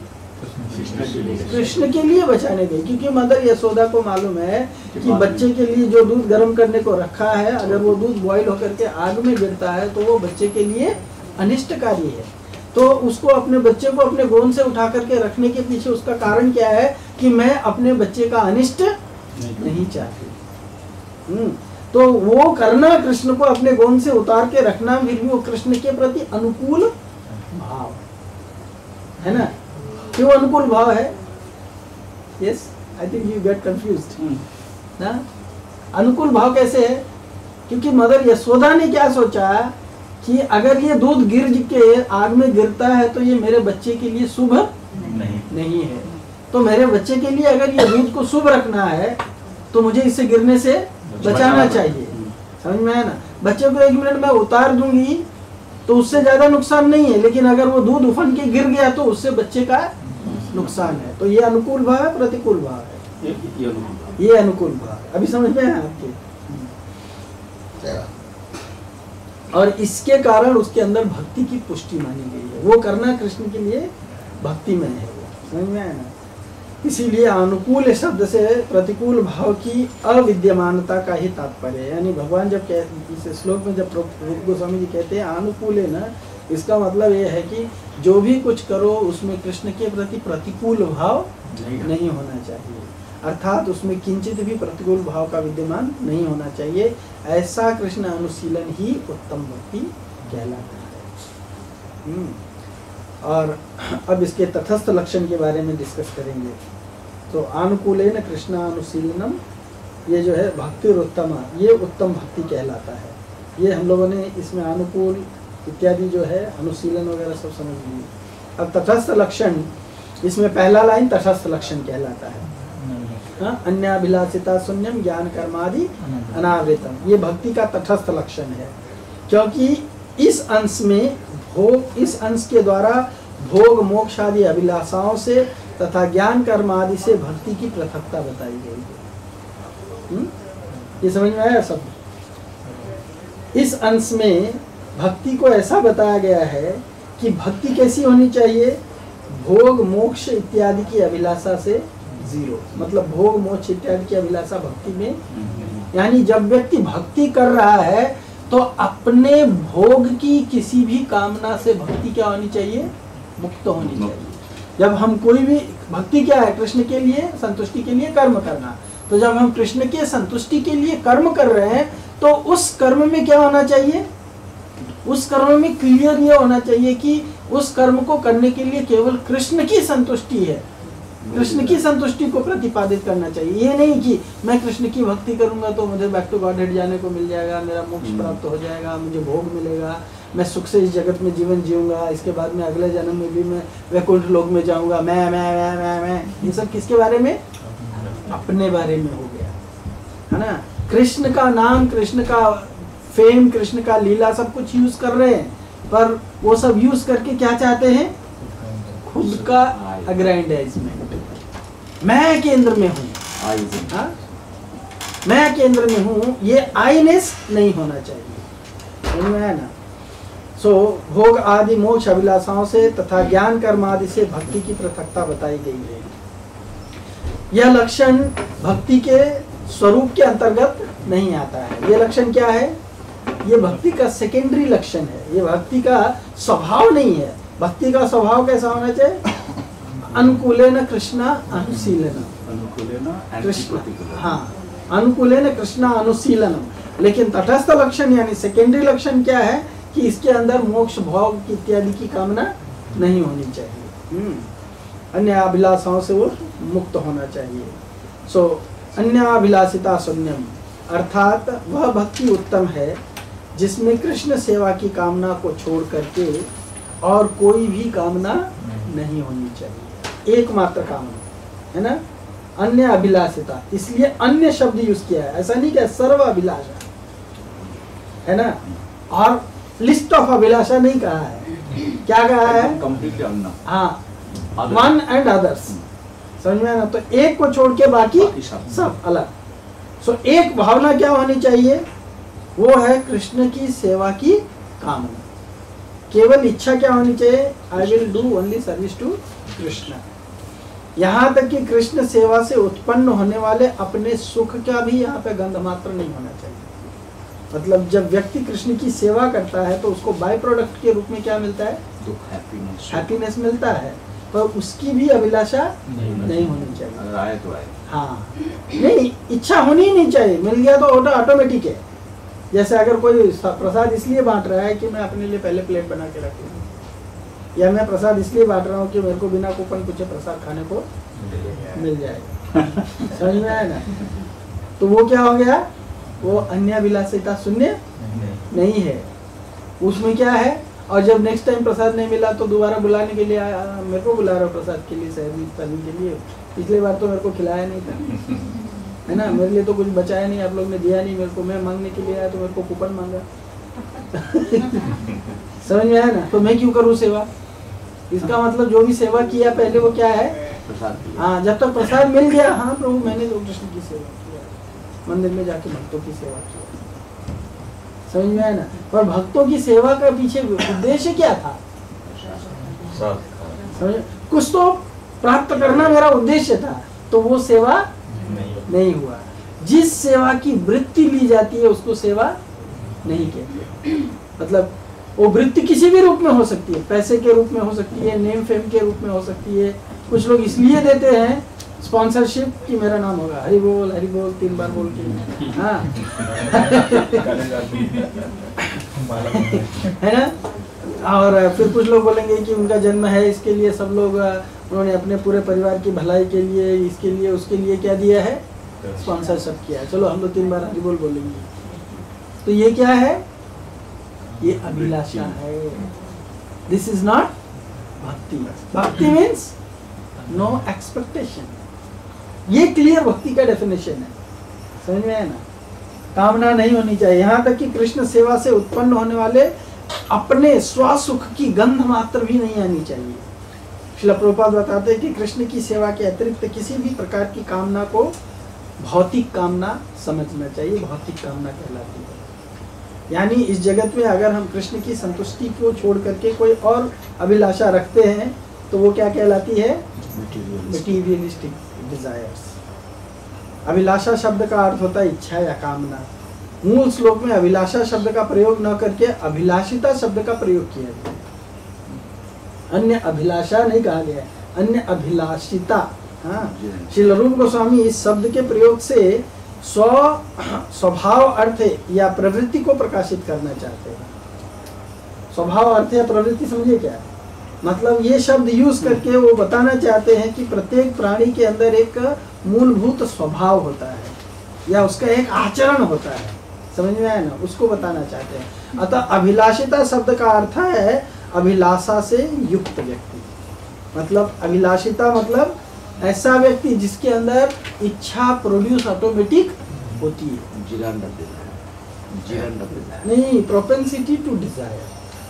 कृष्ण के लिए बचाने गई, क्योंकि मदर यशोदा को मालूम है कि बच्चे के लिए जो दूध गर्म करने को रखा है, अगर वो दूध बॉईल होकर के आग में गिरता है तो वो बच्चे के लिए अनिष्टकारी है। तो उसको अपने बच्चे को अपने गोद से उठा करके रखने के पीछे उसका कारण क्या है कि मैं अपने बच्चे का अनिष्ट नहीं चाहती। हम्म, तो वो करना कृष्ण को अपने गोद से उतार के रखना फिर भी वो कृष्ण के प्रति अनुकूल भाव है ना। क्यों अनुकूल भाव है? Yes, I think you get confused ना। अनुकूल भाव कैसे है? क्योंकि मदर यशोदा ने क्या सोचा कि अगर ये दूध गिर के आग में गिरता है तो ये मेरे बच्चे के लिए शुभ नहीं, नहीं है। तो मेरे बच्चे के लिए अगर ये दूध को शुभ रखना है तो मुझे इससे गिरने से बचाना चाहिए। समझ में आया ना? बच्चे को एक मिनट में उतार दूंगी तो उससे ज्यादा नुकसान नहीं है, लेकिन अगर वो दूध उफन के गिर गया तो उससे बच्चे का नुकसान है। तो ये अनुकूल भाव है, प्रतिकूल भाव है? ये, ये अनुकूल ये अनुकूल भाव। अभी समझ में आया आपके? और इसके कारण उसके अंदर भक्ति की पुष्टि मानी गई है। वो करना कृष्ण के लिए भक्ति में है। समझ में आया ना? इसीलिए अनुकूल शब्द से प्रतिकूल भाव की अविद्यमानता का ही तात्पर्य है। यानी भगवान जब इस श्लोक में जब रूप गोस्वामी जी कहते हैं अनुकूल है ना, इसका मतलब ये है कि जो भी कुछ करो उसमें कृष्ण के प्रति प्रतिकूल भाव नहीं, नहीं होना चाहिए, अर्थात उसमें किंचित भी प्रतिकूल भाव का विद्यमान नहीं होना चाहिए। ऐसा कृष्ण अनुशीलन ही उत्तम भक्ति कहलाता है। और अब इसके तटस्थ लक्षण के बारे में डिस्कस करेंगे। तो अनुकूलेन कृष्ण अनुशीलनम, ये जो है भक्ति उत्तम, ये उत्तम भक्ति कहलाता है। ये हम लोगों ने इसमें अनुकूल इत्यादि जो है अनुशीलन वगैरह सब समझ लिए। अब तटस्थ लक्षण, इसमें पहला लाइन तटस्थ लक्षण कहलाता है। हाँ, अन्याभिलाषिता शून्यम ज्ञान कर्मादि अनावृतम, ये भक्ति का तटस्थ लक्षण है। क्योंकि इस अंश में भोग, इस अंश के द्वारा भोग मोक्ष आदि अभिलाषाओं से तथा ज्ञान कर्म आदि से भक्ति की पृथकता बताई गई है। ये समझ में आया सब? इस अंश में भक्ति को ऐसा बताया गया है कि भक्ति कैसी होनी चाहिए? भोग मोक्ष इत्यादि की अभिलाषा से जीरो, मतलब भोग मोक्ष इत्यादि की अभिलाषा भक्ति में, यानी जब व्यक्ति भक्ति कर रहा है तो अपने भोग की किसी भी कामना से भक्ति क्या होनी चाहिए? मुक्त होनी चाहिए। जब हम कोई भी भक्ति क्या है? कृष्ण के लिए संतुष्टि के लिए कर्म करना। तो जब हम कृष्ण के संतुष्टि के लिए कर्म कर रहे हैं तो उस कर्म में क्या होना चाहिए? उस कर्म में क्लियर ये होना चाहिए कि उस कर्म को करने के लिए केवल कृष्ण की संतुष्टि है, कृष्ण की संतुष्टि को प्रतिपादित करना चाहिए। ये नहीं कि मैं कृष्ण की भक्ति करूंगा तो मुझे बैक टू गॉडहेड जाने को मिल जाएगा, मेरा मोक्ष प्राप्त हो जाएगा, मुझे भोग मिलेगा, मैं सुख से इस जगत में जीवन जीऊंगा, इसके बाद में अगले जन्म में भी मैं वैकुंठ लोक में जाऊंगा, मैं मैं मैं मैं मैं ये सब किसके बारे में? अपने बारे में हो गया है ना। कृष्ण का नाम, कृष्ण का फेम, कृष्ण का लीला सब कुछ यूज कर रहे हैं, पर वो सब यूज करके क्या चाहते हैं? खुद का अग्रेंडाइजमेंट, मैं केंद्र में हूँ, हाँ? मैं केंद्र में हूँ, ये आईनेस नहीं होना चाहिए। समझ में आया ना? सो so, भोग आदि मोक्ष अभिलाषाओं से तथा ज्ञान कर्म आदि से भक्ति की पृथकता बताई गई है। यह लक्षण भक्ति के स्वरूप के अंतर्गत नहीं आता है। यह लक्षण क्या है? ये भक्ति का सेकेंडरी लक्षण है, ये भक्ति का स्वभाव नहीं है। भक्ति का स्वभाव कैसा होना चाहिए? अनुकूलेन कृष्ण अनुशीलनम, कृष्ण, हाँ, अनुकूलेन कृष्ण अनुशीलनम। लेकिन तटस्थ लक्षण यानी सेकेंडरी लक्षण क्या है कि इसके अंदर मोक्ष भोग इत्यादि की कामना नहीं होनी चाहिए, अन्य अभिलाषाओं से वो मुक्त होना चाहिए। सो अन्य अभिलाषिता शून्यम, अर्थात वह भक्ति उत्तम है जिसमें कृष्ण सेवा की कामना को छोड़ करके और कोई भी कामना नहीं होनी चाहिए, एकमात्र कामना है ना। अन्य अभिलाषिता, इसलिए अन्य शब्द यूज किया है, ऐसा नहीं कि सर्व अभिलाषा है ना, और लिस्ट ऑफ अभिलाषा नहीं कहा है। क्या कहा है? कंप्लीटली अन्य, हाँ, वन एंड अदर्स। समझ में आना? तो एक को छोड़ के बाकी सब अलग। सो एक भावना क्या होनी चाहिए? वो है कृष्ण की सेवा की कामना। केवल इच्छा क्या होनी चाहिए? I will do only service to Krishna. यहाँ तक कि कृष्ण सेवा से उत्पन्न होने वाले अपने सुख का भी यहाँ पे गंध मात्र नहीं होना चाहिए। मतलब जब व्यक्ति कृष्ण की सेवा करता है तो उसको बाय प्रोडक्ट के रूप में क्या मिलता है? दुख, हैप्पीनेस हैप्पीनेस मिलता है, पर उसकी भी अभिलाषा नहीं, नहीं होनी चाहिए। अगर आए तो आए। हाँ, नहीं, इच्छा होनी ही नहीं चाहिए। मिल गया तो ऑटोमेटिक है। जैसे अगर कोई प्रसाद इसलिए बांट रहा है कि मैं अपने लिए पहले प्लेट बना के रख लूँ, या मैं प्रसाद इसलिए बांट रहा हूँ कि मेरे को बिना कूपन कुछ प्रसाद खाने को मिल जाएगा, समझ में आया ना? तो वो क्या हो गया? वो अन्य अभिलाषिता शून्य नहीं है। उसमें क्या है? और जब नेक्स्ट टाइम प्रसाद नहीं मिला तो दोबारा बुलाने के लिए आया, मेरे को बुला रहा हो प्रसाद के लिए, सहयोग करने के लिए, पिछली बार तो मेरे को खिलाया नहीं था, है ना? मेरे लिए तो कुछ बचाया नहीं, आप लोग ने दिया नहीं मेरे को, मैं मांगने के लिए आया तो मेरे को कूपन मांगा। समझ में आया ना? तो मैं क्यों करूँ सेवा? इसका मतलब जो भी सेवा किया पहले वो क्या है? हाँ, जब तक प्रसाद मिल गया, हाँ प्रभु मैंने तो कृष्ण की सेवा किया, मंदिर में जाके भक्तों की सेवा किया, समझ में आया ना? पर भक्तों की सेवा का पीछे उद्देश्य क्या था? समझ, कुछ तो प्राप्त करना मेरा उद्देश्य था, तो वो सेवा नहीं, नहीं हुआ। जिस सेवा की वृत्ति ली जाती है उसको सेवा नहीं कहते। मतलब वो वृत्ति किसी भी रूप में हो सकती है, पैसे के रूप में हो सकती है, नेम फेम के रूप में हो सकती है। कुछ लोग इसलिए देते हैं स्पॉन्सरशिप कि मेरा नाम होगा, हरि बोल हरि बोल तीन बार बोल के, हाँ है ना? और फिर कुछ लोग बोलेंगे कि उनका जन्म है, इसके लिए सब लोग उन्होंने अपने पूरे परिवार की भलाई के लिए, इसके लिए उसके लिए क्या दिया है? स्पॉन्सरशिप किया, चलो हम लोग तीन बार हरि बोल बोलेंगे। तो ये क्या है? ये अभिलाषा है। दिस इज नॉट भक्ति। भक्ति मीन्स नो एक्सपेक्टेशन। ये क्लियर भक्ति का डेफिनेशन है, समझ में आया ना? कामना नहीं होनी चाहिए। यहाँ तक कि कृष्ण सेवा से उत्पन्न होने वाले अपने स्वसुख की गंध मात्र भी नहीं आनी चाहिए। श्रील प्रभुपाद बताते हैं कि कृष्ण की सेवा के अतिरिक्त किसी भी प्रकार की कामना को भौतिक कामना समझना चाहिए। भौतिक कामना कहलाती है। यानी इस जगत में अगर हम कृष्ण की संतुष्टि को छोड़ करके कोई और अभिलाषा रखते हैं तो वो क्या कहलाती है? Materialistic desires. अभिलाषा शब्द का अर्थ होता है इच्छा या कामना। मूल श्लोक में अभिलाषा शब्द का प्रयोग न करके अभिलाषिता शब्द का प्रयोग किया गया। अन्य अभिलाषा नहीं कहा गया, अन्य अभिलाषिता। हाँ, श्री रूप गोस्वामी इस शब्द के प्रयोग से स्व स्वभाव अर्थ या प्रवृत्ति को प्रकाशित करना चाहते हैं। स्वभाव अर्थ या प्रवृत्ति समझिए क्या है? मतलब ये शब्द यूज करके वो बताना चाहते हैं कि प्रत्येक प्राणी के अंदर एक मूलभूत स्वभाव होता है या उसका एक आचरण होता है, समझ में आया ना? उसको बताना चाहते हैं। अतः अभिलाषिता शब्द का अर्थ है अभिलाषा से युक्त व्यक्ति। मतलब अभिलाषिता मतलब ऐसा व्यक्ति जिसके अंदर इच्छा प्रोड्यूस ऑटोमेटिक होती है। नहीं, propensity to desire.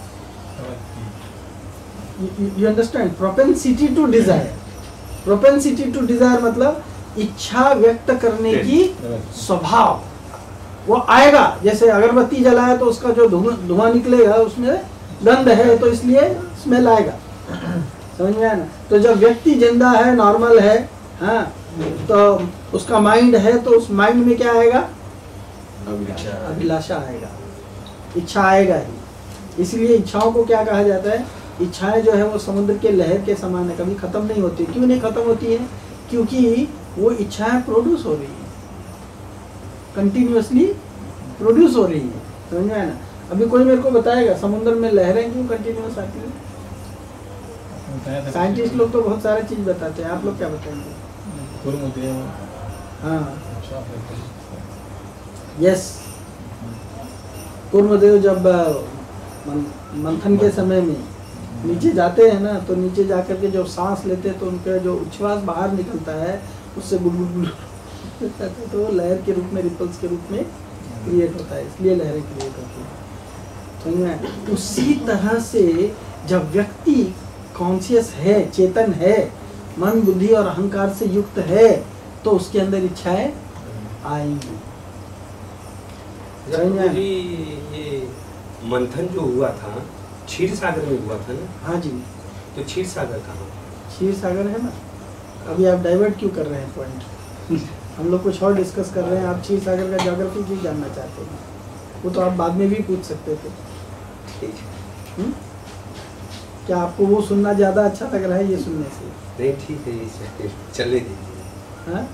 You understand? Propensity to desire. Propensity to desire मतलब इच्छा व्यक्त करने की स्वभाव वो आएगा। जैसे अगरबत्ती जलाया तो उसका जो धुआं निकलेगा उसमें गंध है तो इसलिए स्मेल आएगा, समझ में आया ना? तो जब व्यक्ति जिंदा है, नॉर्मल है, हाँ, तो उसका माइंड है तो उस माइंड में क्या आएगा? अभिलाषा आएगा, इच्छा आएगा ही। इसलिए इच्छाओं को क्या कहा जाता है? इच्छाएं जो है वो समुद्र के लहर के समान है, कभी खत्म नहीं होती। क्यों नहीं खत्म होती है? क्योंकि वो इच्छाएं प्रोड्यूस हो रही है, कंटिन्यूअसली प्रोड्यूस हो रही है, समझ में आया ना? अभी कोई मेरे को बताएगा समुद्र में लहरें क्यों कंटिन्यूअस आती है? साइंटिस्ट लोग तो बहुत सारी चीज बताते हैं, आप लोग क्या बताएंगे? हाँ, यस, कूर्मदेव जब मंथन के समय में नीचे जाते हैं ना, तो नीचे जाकर के जब सांस लेते हैं तो उनका जो उच्छ्वास बाहर निकलता है उससे गुड़गुड़ तो लहर के रूप में, रिपल्स के रूप में क्रिएट होता है, इसलिए लहरें क्रिएट होती है, समझ में? उसी तरह से जब व्यक्ति कॉन्शियस है, चेतन है, मन बुद्धि और अहंकार से युक्त है, तो उसके अंदर इच्छाएं आएंगी। जी, ये मंथन जो हुआ था क्षीर सागर में हुआ था ना? हाँ जी। तो क्षीर सागर कहाँ? क्षीर सागर है ना। अभी आप डाइवर्ट क्यों कर रहे हैं पॉइंट? हम लोग कुछ और डिस्कस कर रहे हैं, आप क्षीर सागर का ज्योग्राफी क्यों जानना चाहते हैं? वो तो आप बाद में भी पूछ सकते थे। ठीक है। क्या आपको वो सुनना ज्यादा अच्छा लग रहा है ये सुनने से? नहीं ठीक है, इसे चलने दीजिए। हाँ?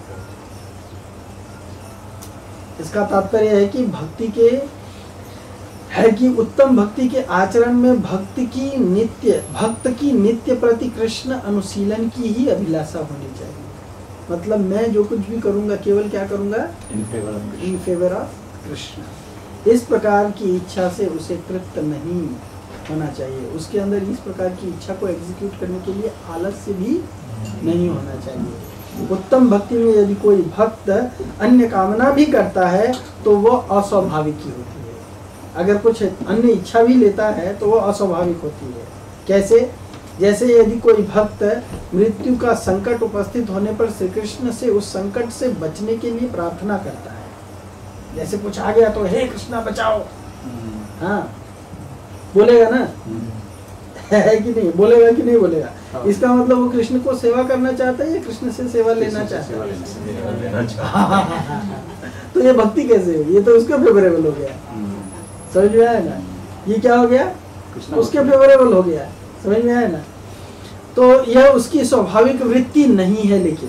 इसका तात्पर्य है कि भक्ति के है कि उत्तम भक्ति के आचरण में भक्त की नित्य भक्त की नित्य प्रति कृष्ण अनुशीलन की ही अभिलाषा होनी चाहिए। मतलब मैं जो कुछ भी करूंगा केवल क्या करूंगा? In favour of in favour of Krishna. इस प्रकार की इच्छा से उसे तृप्त नहीं होना चाहिए। उसके अंदर इस प्रकार की इच्छा को एग्जीक्यूट करने के लिए आलस्य भी नहीं होना चाहिए। उत्तम भक्ति में यदि कोई भक्त अन्य कामना भी करता है तो वह अस्वाभाविक ही होती है। अगर कुछ अन्य इच्छा भी लेता है तो वह अस्वाभाविक होती है। कैसे? जैसे यदि कोई भक्त मृत्यु का संकट उपस्थित होने पर श्री कृष्ण से उस संकट से बचने के लिए प्रार्थना करता है। जैसे कुछ आ गया तो हे कृष्णा बचाओ, हाँ बोलेगा ना, है कि नहीं? बोलेगा कि नहीं बोलेगा? हाँ। इसका मतलब वो कृष्ण को सेवा करना चाहता है या कृष्ण से सेवा लेना चाहता है? तो ये भक्ति कैसे हुई? ये तो उसके फेवरेबल हो गया। समझ में आया ना? ये क्या हो गया? उसके फेवरेबल हो गया। समझ में आया ना? तो यह उसकी स्वाभाविक वृत्ति नहीं है। लेकिन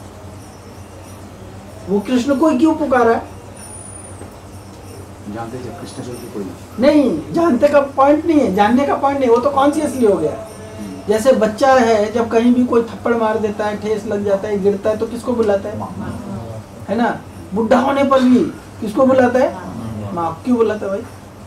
वो कृष्ण को क्यों पुकारा? जानते थे कृष्ण से कोई नहीं, जानते का पॉइंट नहीं है, जानने का पॉइंट नहीं, वो तो कॉन्शियसली हो गया। जैसे बच्चा है, जब कहीं भी कोई थप्पड़ मार देता है, ठेस लग जाता है, गिरता है तो किसको बुलाता है? है ना? बुढ़ा होने पर भी किसको बुलाता है? माँ। क्यों बुलाता है भाई?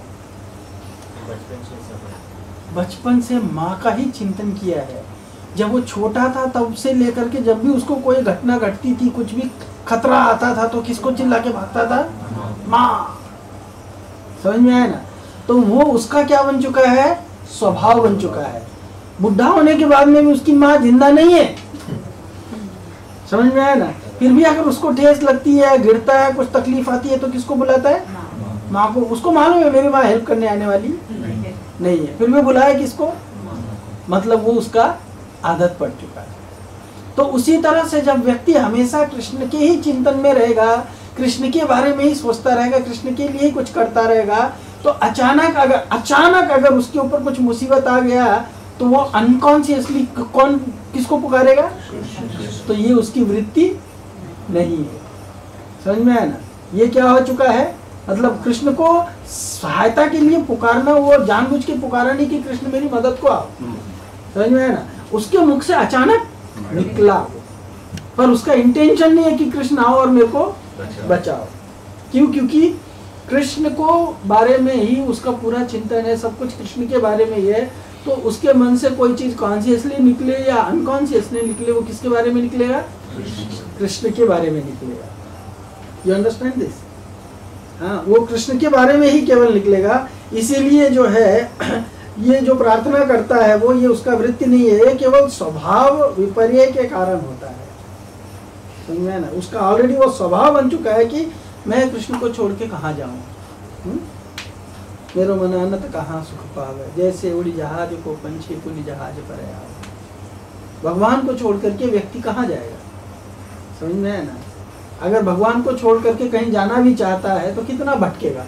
बचपन से माँ का ही चिंतन किया है। जब वो छोटा था तब से लेकर के जब भी उसको कोई घटना घटती थी, कुछ भी खतरा आता था तो किसको चिल्ला के भागता था? माँ। समझ में आया ना? तो वो उसका क्या बन चुका है? स्वभाव बन चुका है। बुढ़ा होने के बाद में भी उसकी माँ जिंदा नहीं है। समझ में आया ना? फिर भी अगर उसको ठेस लगती है, गिरता है, कुछ तकलीफ आती है तो किसको बुलाता है? माँ को। उसको मालूम है मेरी माँ हेल्प करने आने वाली नहीं है, फिर भी बुलाया किसको? मतलब वो उसका आदत पड़ चुका है। तो उसी तरह से जब व्यक्ति हमेशा कृष्ण के ही चिंतन में रहेगा, कृष्ण के बारे में ही सोचता रहेगा, कृष्ण के लिए ही कुछ करता रहेगा, तो अचानक अगर अचानक अगर उसके ऊपर कुछ मुसीबत आ गया तो वो अनकॉन्शियसली कौन किसको पुकारेगा? तो ये उसकी वृत्ति नहीं है। समझ में आया ना? ये क्या हो चुका है? मतलब कृष्ण को सहायता के लिए पुकारना, वो जानबूझ के पुकारा नहीं कि कृष्ण मेरी मदद को आओ। समझ में आया ना? उसके मुख से अचानक निकला, पर उसका इंटेंशन नहीं है कि कृष्ण आओ और मेरे को बचाओ। क्यों? क्योंकि कृष्ण को बारे में ही उसका पूरा चिंतन है, सब कुछ कृष्ण के बारे में ही है। तो उसके मन से कोई चीज कॉन्शियसली निकले या अनकॉन्शियसली निकले, वो किसके बारे में निकलेगा? कृष्ण के बारे में निकलेगा। You understand this? हाँ, वो कृष्ण के बारे में ही केवल निकलेगा। इसीलिए जो है ये जो प्रार्थना करता है वो ये उसका वृत्ति नहीं है, ये केवल स्वभाव विपर्य के कारण होता है। समझ में ना? उसका ऑलरेडी वो स्वभाव बन चुका है कि मैं कृष्ण को छोड़ के कहाँ जाऊं, मेरो मन अनंत कहाँ सुख पावे, जैसे उड़ी जहाज को पंछी पुनि जहाज पर आवे। भगवान को छोड़ करके व्यक्ति कहाँ जाएगा? समझ में है ना? अगर भगवान को छोड़ करके कहीं जाना भी चाहता है तो कितना भटकेगा।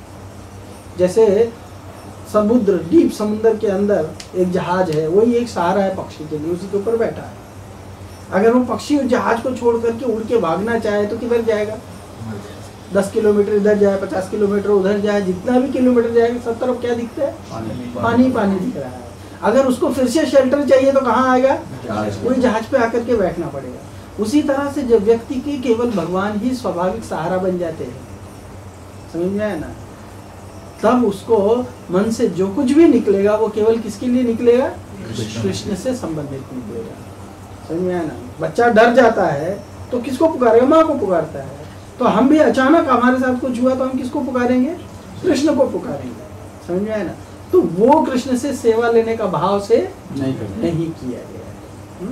जैसे समुद्र, डीप समुद्र के अंदर एक जहाज है, वही एक सहारा है पक्षी के लिए, उसी के ऊपर बैठा है। अगर वो पक्षी उस जहाज को छोड़ करके उड़ के भागना चाहे तो किधर जाएगा? दस किलोमीटर इधर जाए, पचास किलोमीटर उधर जाए, जितना भी किलोमीटर जाएगा सब तरफ क्या दिखता है? पानी पानी दिख रहा है। अगर उसको फिर से शेल्टर चाहिए तो कहाँ आएगा? वही जहाज पे आकर के बैठना पड़ेगा। उसी तरह से जब व्यक्ति के केवल भगवान ही स्वाभाविक सहारा बन जाते हैं, समझ में आया ना? तब उसको मन से जो कुछ भी निकलेगा वो केवल किसके लिए निकलेगा? कृष्ण से संबंधित निकलेगा। समझ में आया ना? बच्चा डर जाता है तो किसको पुकारेगा? माँ को पुकारता है। तो हम भी अचानक हमारे साथ कुछ हुआ तो हम किसको पुकारेंगे? कृष्ण को पुकारेंगे। समझ में आया ना? तो वो कृष्ण से सेवा लेने का भाव से नहीं, नहीं किया गया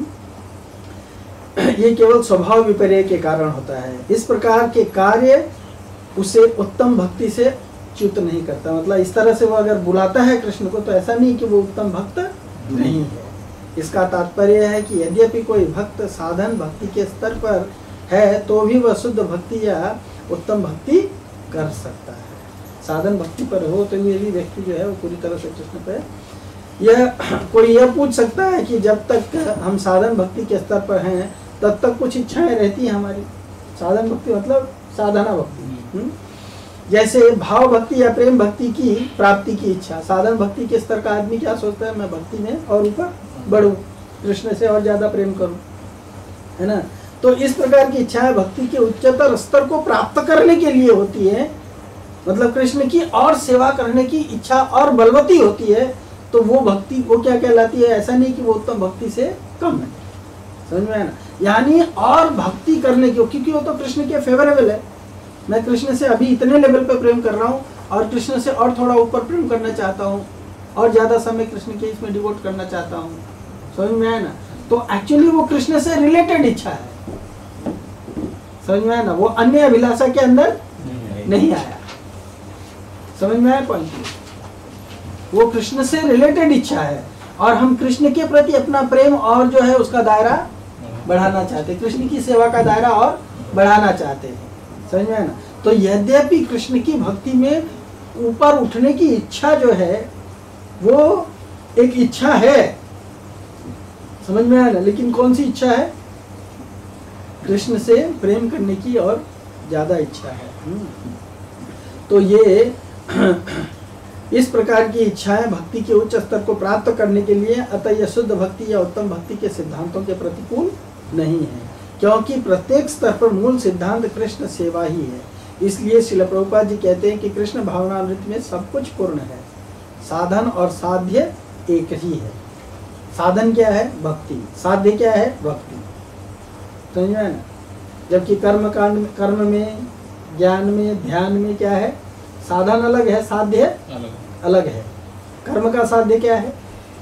है। ये केवल स्वभाव विपर्य के कारण होता है। इस प्रकार के कार्य उसे उत्तम भक्ति से च्युत नहीं करता। मतलब इस तरह से वो अगर बुलाता है कृष्ण को तो ऐसा नहीं कि वो उत्तम भक्त नहीं है। इसका तात्पर्य है कि यद्यपि कोई भक्त साधन भक्ति के स्तर पर है तो भी वह शुद्ध भक्ति या उत्तम भक्ति कर सकता है। साधन भक्ति पर हो तो ये भी व्यक्ति जो है वो पूरी तरह से कृष्ण पे यह कोई यह पूछ सकता है कि जब तक हम साधन भक्ति के स्तर पर हैं तब तक कुछ इच्छाएं रहती हैं हमारी। साधन भक्ति मतलब साधना भक्ति। हुँ? जैसे भाव भक्ति या प्रेम भक्ति की प्राप्ति की इच्छा। साधन भक्ति के स्तर का आदमी क्या सोचता है, मैं भक्ति में और ऊपर बढ़ूं, कृष्ण से और ज्यादा प्रेम करूं, है ना। तो इस प्रकार की इच्छाएं भक्ति के उच्चतर स्तर को प्राप्त करने के लिए होती है, मतलब कृष्ण की और सेवा करने की इच्छा और बलवती होती है, तो वो भक्ति वो क्या कहलाती है। ऐसा नहीं कि वो उत्तम भक्ति से कम है, समझ में आया ना। यानी और भक्ति करने की, क्योंकि वो तो कृष्ण के फेवरेबल है। मैं कृष्ण से अभी इतने लेवल पे प्रेम कर रहा हूँ और कृष्ण से और थोड़ा ऊपर प्रेम करना चाहता हूँ और ज्यादा समय कृष्ण के इसमें डिवोट करना चाहता हूँ, समझ में आया ना। तो एक्चुअली वो कृष्ण से रिलेटेड इच्छा है, समझ में आया ना। वो अन्य अभिलाषा के अंदर नहीं, नहीं आया, समझ में आया पॉइंट। वो कृष्ण से रिलेटेड इच्छा है और हम कृष्ण के प्रति अपना प्रेम और जो है उसका दायरा बढ़ाना चाहते हैं, कृष्ण की सेवा का दायरा और बढ़ाना चाहते हैं, समझ में आया ना। तो यद्यपि कृष्ण की भक्ति में ऊपर उठने की इच्छा जो है वो एक इच्छा है, समझ में आया ना, लेकिन कौन सी इच्छा है, कृष्ण से प्रेम करने की और ज्यादा इच्छा है। तो ये इस प्रकार की इच्छाएं भक्ति के उच्च स्तर को प्राप्त करने के लिए अतः यह शुद्ध भक्ति या उत्तम भक्ति के सिद्धांतों के प्रतिकूल नहीं है, क्योंकि प्रत्येक स्तर पर मूल सिद्धांत कृष्ण सेवा ही है। इसलिए श्रील प्रभुपाद जी कहते हैं कि कृष्ण भावनामृत में सब कुछ पूर्ण है, साधन और साध्य एक ही है। साधन क्या है, भक्ति, साध्य क्या है, भक्ति, समझ में ना। जबकि कर्म कांड में, कर्म में, ज्ञान में, ध्यान में क्या है, साधन अलग है, साध्य अलग, अलग है। कर्म का साध्य क्या है,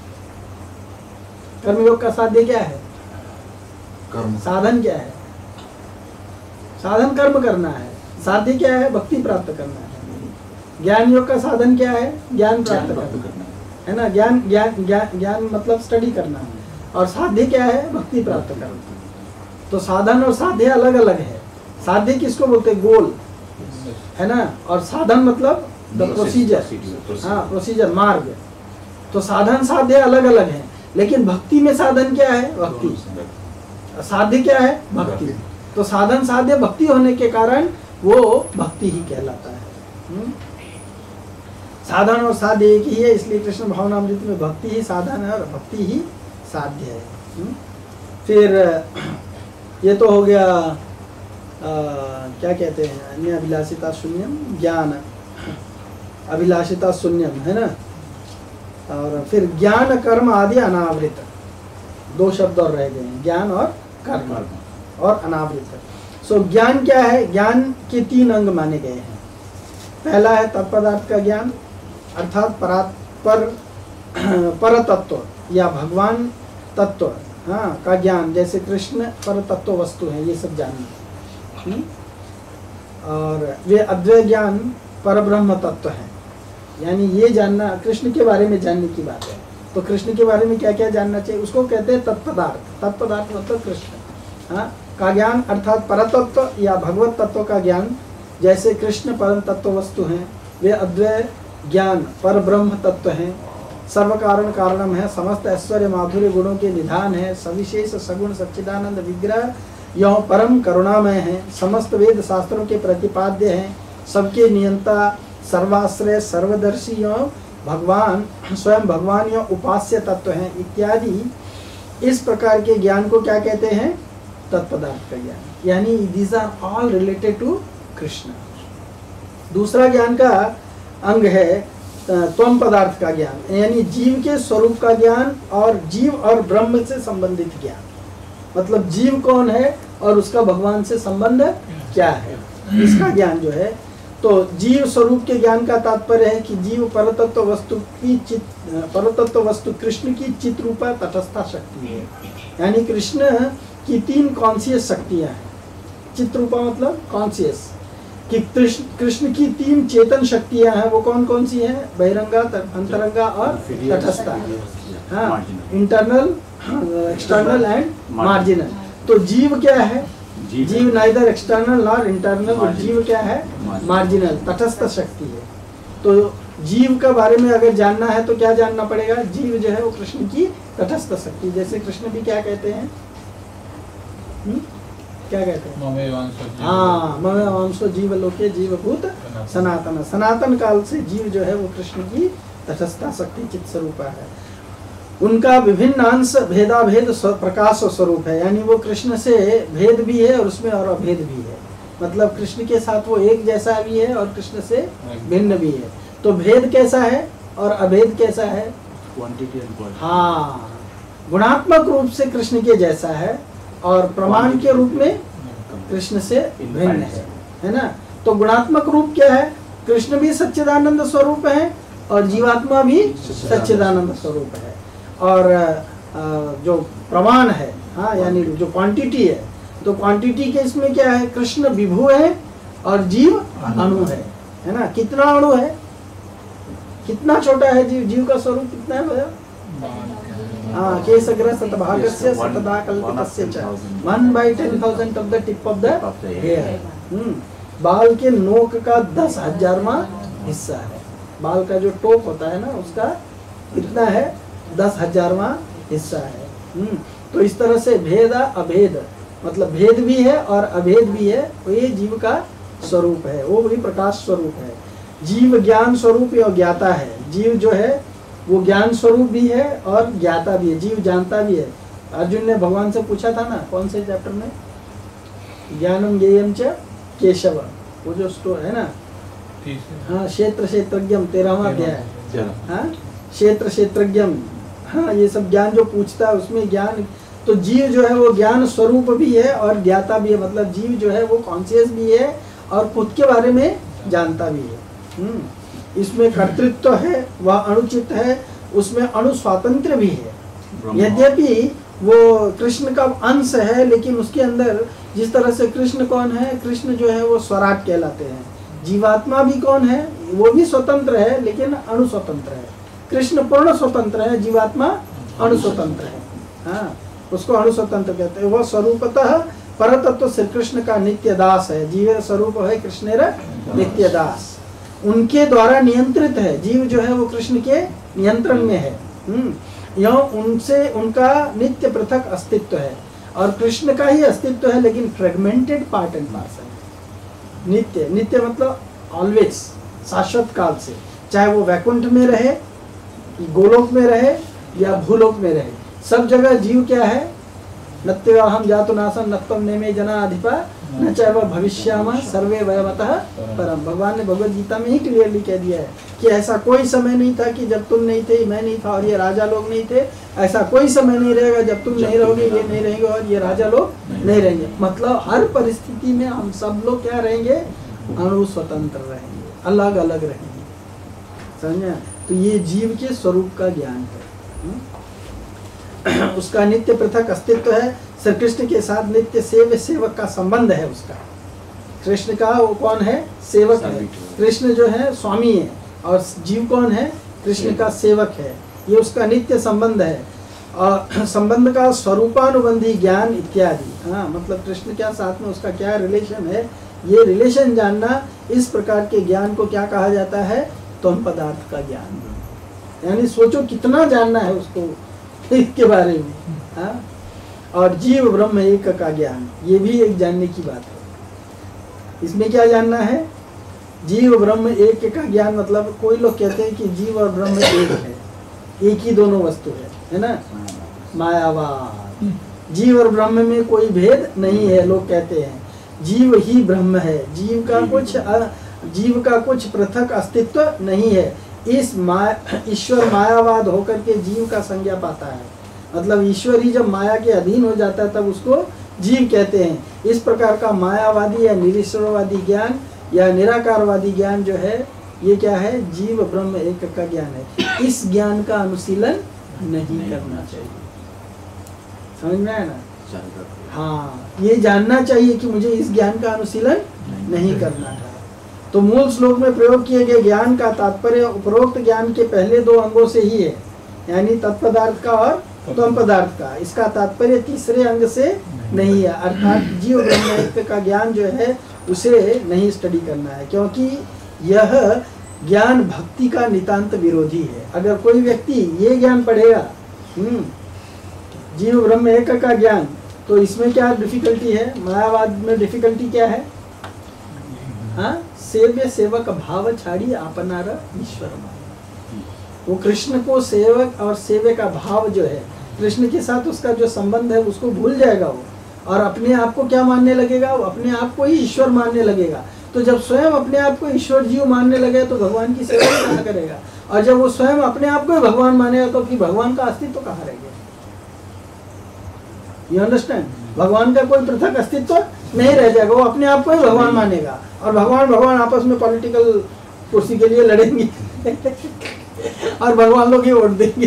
कर्मयोग का साध्य क्या है, कर्म। साधन क्या है, साधन कर्म करना है, साध्य क्या है, भक्ति प्राप्त करना है। ज्ञान योग का साधन क्या है, ज्ञान प्राप्त करना है ना। ज्ञान ज्ञान ज्ञान ज्ञान मतलब स्टडी करना है, और साध्य क्या है, भक्ति प्राप्त करना। तो साधन और साध्य अलग अलग है। साध्य किसको बोलते हैं, गोल, है ना, और साधन मतलब द प्रोसीजर, हाँ प्रोसीजर, मार्ग। तो साधन साध्य अलग अलग है, लेकिन भक्ति में साधन क्या है, भक्ति, साध्य क्या है, भक्ति। तो साधन साध्य भक्ति होने के कारण वो भक्ति ही कहलाता है। हुँ? साधन और साध्य एक ही है, इसलिए कृष्ण भावनामृत में भक्ति ही साधन है और भक्ति ही साध्य है। हुँ? फिर ये तो हो गया आ, क्या कहते हैं, अन्य अभिलाषिता शून्यम, ज्ञान अभिलाषिता शून्यम, है ना। और फिर ज्ञान कर्म आदि अनावृत, दो शब्द और रह गए हैं, ज्ञान और कर्म और अनावृत। सो ज्ञान क्या है, ज्ञान के तीन अंग माने गए हैं। पहला है तत्पदार्थ का ज्ञान, अर्थात पर पर तत्व या भगवान तत्व, हाँ, का ज्ञान, जैसे कृष्ण पर तत्व वस्तु है, ये सब जानना। और वे अद्वैय ज्ञान पर ब्रह्म तत्व है, यानी ये जानना, कृष्ण के बारे में जानने की बात है। तो कृष्ण के बारे में क्या क्या जानना चाहिए, उसको कहते हैं तत्पदार्थ। तत्पदार्थ मतलब कृष्ण, हाँ, का ज्ञान, अर्थात परतत्व या भगवत तत्व का ज्ञान। जैसे कृष्ण परम तत्व वस्तु हैं, वे अद्वैय ज्ञान पर ब्रह्म तत्व हैं, सर्व कारण कारणम है, समस्त ऐश्वर्य माधुर्य गुणों के निधान है, सविशेष सगुण सच्चिदानंद विग्रह यह परम करुणामय है, समस्त वेद शास्त्रों के प्रतिपाद्य हैं, सबके नियंता, सर्वाश्रय, सर्वदर्शी यह भगवान, स्वयं भगवान यह उपास्य तत्व हैं इत्यादि। इस प्रकार के ज्ञान को क्या कहते हैं, तत्पदार्थ का ज्ञान, यानी these are all related to Krishna. दूसरा ज्ञान का अंग है त्वम पदार्थ का ज्ञान, यानी जीव के स्वरूप का ज्ञान और जीव और ब्रह्म से संबंधित ज्ञान, मतलब जीव कौन है और उसका भगवान से संबंध क्या है, इसका ज्ञान जो है। तो जीव स्वरूप के ज्ञान का तात्पर्य है कि जीव परतत्व वस्तु की चित परतत्व वस्तु कृष्ण की चित्रूपा तटस्था शक्ति है, यानी कृष्ण की तीन कॉन्शियस शक्तियां हैं। चित्रूपा मतलब कॉन्शियस, कि कृष्ण कृष्ण की तीन चेतन शक्तियां हैं, वो कौन कौन सी हैं, बहिरंगा, अंतरंगा और तटस्था, हाँ, इंटरनल, एक्सटर्नल एंड मार्जिनल। तो जीव क्या है, जीव नाइदर एक्सटर्नल नॉर इंटरनल, और जीव क्या है, मार्जिनल, तटस्थ शक्ति है। तो जीव के बारे में अगर जानना है तो क्या जानना पड़ेगा? जीव जो है वो कृष्ण की तटस्थ शक्ति, जैसे कृष्ण भी क्या कहते हैं, हुँ? क्या कहते हैं? हाँ, ममे वंशो जीव लोके जीवभूत सनातन। सनातन काल से जीव जो है वो कृष्ण की तटस्थ शक्ति चित स्वरूप है। उनका विभिन्न अंश भेदाभेद प्रकाश स्वरूप है, यानी वो कृष्ण से भेद भी है और उसमें और अभेद भी है। मतलब कृष्ण के साथ वो एक जैसा भी है और कृष्ण से भिन्न भी है। तो भेद कैसा है और अभेद कैसा है? Quantity and quality. हाँ, गुणात्मक रूप से कृष्ण के जैसा है और प्रमाण के रूप में कृष्ण से भिन्न है, है ना? तो गुणात्मक रूप क्या है? कृष्ण भी सच्चिदानंद स्वरूप है और जीवात्मा भी सच्चिदानंद स्वरूप है। और जो प्रमाण है, हाँ, यानी जो क्वांटिटी है, तो क्वांटिटी के इसमें क्या है? कृष्ण विभु है और जीव अणु है, है ना? कितना अणु है? कितना छोटा है जीव? जीव का स्वरूप कितना है भैया? हाँ, केसग्र शतभागस्य शतदा कल्पितस्य च one by ten thousand of the tip of the hair. Hmm, बाल के नोक का दस हजारवां हिस्सा है। बाल का जो टोप होता है ना, उसका कितना है? दस हजारवां हिस्सा है। हम्म, तो इस तरह से भेद अभेद, मतलब भेद भी है और अभेद भी है, तो ये जीव का स्वरूप है, वो भी प्रकाश स्वरूप है। जीव ज्ञान स्वरूप या ज्ञाता है। जीव जो है वो ज्ञान स्वरूप भी है और ज्ञाता भी है, जीव जानता भी है। अर्जुन ने भगवान से पूछा था ना, कौन से चैप्टर में? ज्ञानम ज्ञेयम च केशव, वो जो स्टोर है ना, हाँ, क्षेत्र क्षेत्रज्ञम तेरहवां अध्याय, हाँ, क्षेत्र क्षेत्रज्ञम, हाँ, ये सब ज्ञान जो पूछता है उसमें ज्ञान। तो जीव जो है वो ज्ञान स्वरूप भी है और ज्ञाता भी है, मतलब जीव जो है वो कॉन्शियस भी है और खुद के बारे में जानता भी है। हम्म, इसमें कर्तृत्व है, वह अनुचित है, उसमें अणु स्वातंत्र भी है। यद्यपि वो कृष्ण का अंश है, लेकिन उसके अंदर जिस तरह से कृष्ण कौन है? कृष्ण जो है वो स्वराट कहलाते हैं। जीवात्मा भी कौन है? वो भी स्वतंत्र है, लेकिन अणु स्वतंत्र है। कृष्ण पूर्ण स्वतंत्र है, जीवात्मा अणु स्वतंत्र है। हाँ, उसको अणु स्वतंत्र कहते हैं। वह स्वरूपतः परतत्व श्री कृष्ण का नित्य दास है। जीव स्वरूप है कृष्णेर नित्य दास, उनके द्वारा नियंत्रित है। जीव जो है वो कृष्ण के नियंत्रण में है। हम्म, यह उनसे उनका नित्य पृथक अस्तित्व है और कृष्ण का ही अस्तित्व है, लेकिन फ्रेगमेंटेड पार्ट एंड पार्सल। नित्य, नित्य मतलब ऑलवेज, शाश्वत काल से, चाहे वो वैकुंठ में रहे, गोलोक में रहे या भूलोक में रहे, सब जगह जीव क्या है? नत्यहम जातु नासम नत्वम नेमे जना अधिपा न चाहे वह भविष्यामः सर्वे वयमतः परम। भगवान ने भगवद गीता में ही क्लियरली कह दिया है कि ऐसा कोई समय नहीं था कि जब तुम नहीं थे, मैं नहीं था और ये राजा लोग नहीं थे। ऐसा कोई समय नहीं रहेगा जब तुम नहीं रहोगे, ये नहीं रहेंगे और ये राजा लोग नहीं रहेंगे। मतलब हर परिस्थिति में हम सब लोग क्या रहेंगे? अणु स्वतंत्र रहेंगे, अलग अलग रहेंगे। समझे? तो ये जीव के स्वरूप का ज्ञान है। उसका नित्य पृथक अस्तित्व है। श्री कृष्ण के साथ नित्य सेव्य सेवक का संबंध है उसका। कृष्ण का वो कौन है? सेवक है। कृष्ण जो है स्वामी है और जीव कौन है? कृष्ण का सेवक है। ये उसका नित्य संबंध है। और संबंध का स्वरूपानुबंधी ज्ञान इत्यादि। हाँ, मतलब कृष्ण के साथ में उसका क्या रिलेशन है, ये रिलेशन जानना, इस प्रकार के ज्ञान को क्या कहा जाता है? त्वम पदार्थ का ज्ञान। यानी सोचो कितना जानना है उसको इसके बारे में। हाँ, और जीव ब्रह्म एक का ज्ञान, ये भी एक जानने की बात है। इसमें क्या जानना है? जीव ब्रह्म एक का ज्ञान। मतलब कोई लोग कहते हैं कि जीव और ब्रह्म एक है, एक ही दोनों वस्तु है, है ना? मायावाद। जीव और ब्रह्म में कोई भेद नहीं है, लोग कहते हैं जीव ही ब्रह्म है। जीव का कुछ जीव का कुछ पृथक अस्तित्व नहीं है। इस माया ईश्वर मायावाद होकर के जीव का संज्ञा पाता है। मतलब ईश्वर ही जब माया के अधीन हो जाता है तब उसको जीव कहते हैं। इस प्रकार का मायावादी या निरीश्वरवादी ज्ञान या निराकारवादी ज्ञान जो है, ये क्या है? जीव ब्रह्म एक का ज्ञान है। इस ज्ञान का अनुशीलन नहीं करना चाहिए। समझ में आया ना? हाँ, ये जानना चाहिए कि मुझे इस ज्ञान का अनुशीलन नहीं करना था। तो मूल श्लोक में प्रयोग किए गए ज्ञान का तात्पर्य उपरोक्त ज्ञान के पहले दो अंगों से ही है, यानी तत्पदार्थ का और त्वम पदार्थ का। इसका तात्पर्य तीसरे अंग से नहीं है, अर्थात जीव ब्रह्म का ज्ञान जो है उसे नहीं स्टडी करना है, क्योंकि यह ज्ञान भक्ति का नितांत विरोधी है। अगर कोई व्यक्ति ये ज्ञान पढ़ेगा, हम्म, जीव ब्रह्म एक का ज्ञान, तो इसमें क्या डिफिकल्टी है? मायावाद में डिफिकल्टी क्या है? हाँ, सेव्य सेवक भाव छाड़ी आपनार ईश्वर मान। वो कृष्ण को सेवक और सेव्य का भाव जो है, कृष्ण के साथ उसका जो संबंध है उसको भूल जाएगा वो, और अपने आप को क्या मानने लगेगा? वो अपने आप को ही ईश्वर मानने लगेगा। तो जब स्वयं अपने आप को ईश्वर जीव मानने लगे तो भगवान की सेवा कहाँ करेगा? और जब वो स्वयं अपने आप को ही भगवान मानेगा तो फिर भगवान का अस्तित्व कहाँ रह गया? You understand? भगवान का कोई पृथक अस्तित्व नहीं रह जाएगा, वो अपने आप को ही भगवान मानेगा, और भगवान भगवान आपस में पॉलिटिकल कुर्सी के लिए लड़ेंगे और भगवान लोग ही वोट देंगे।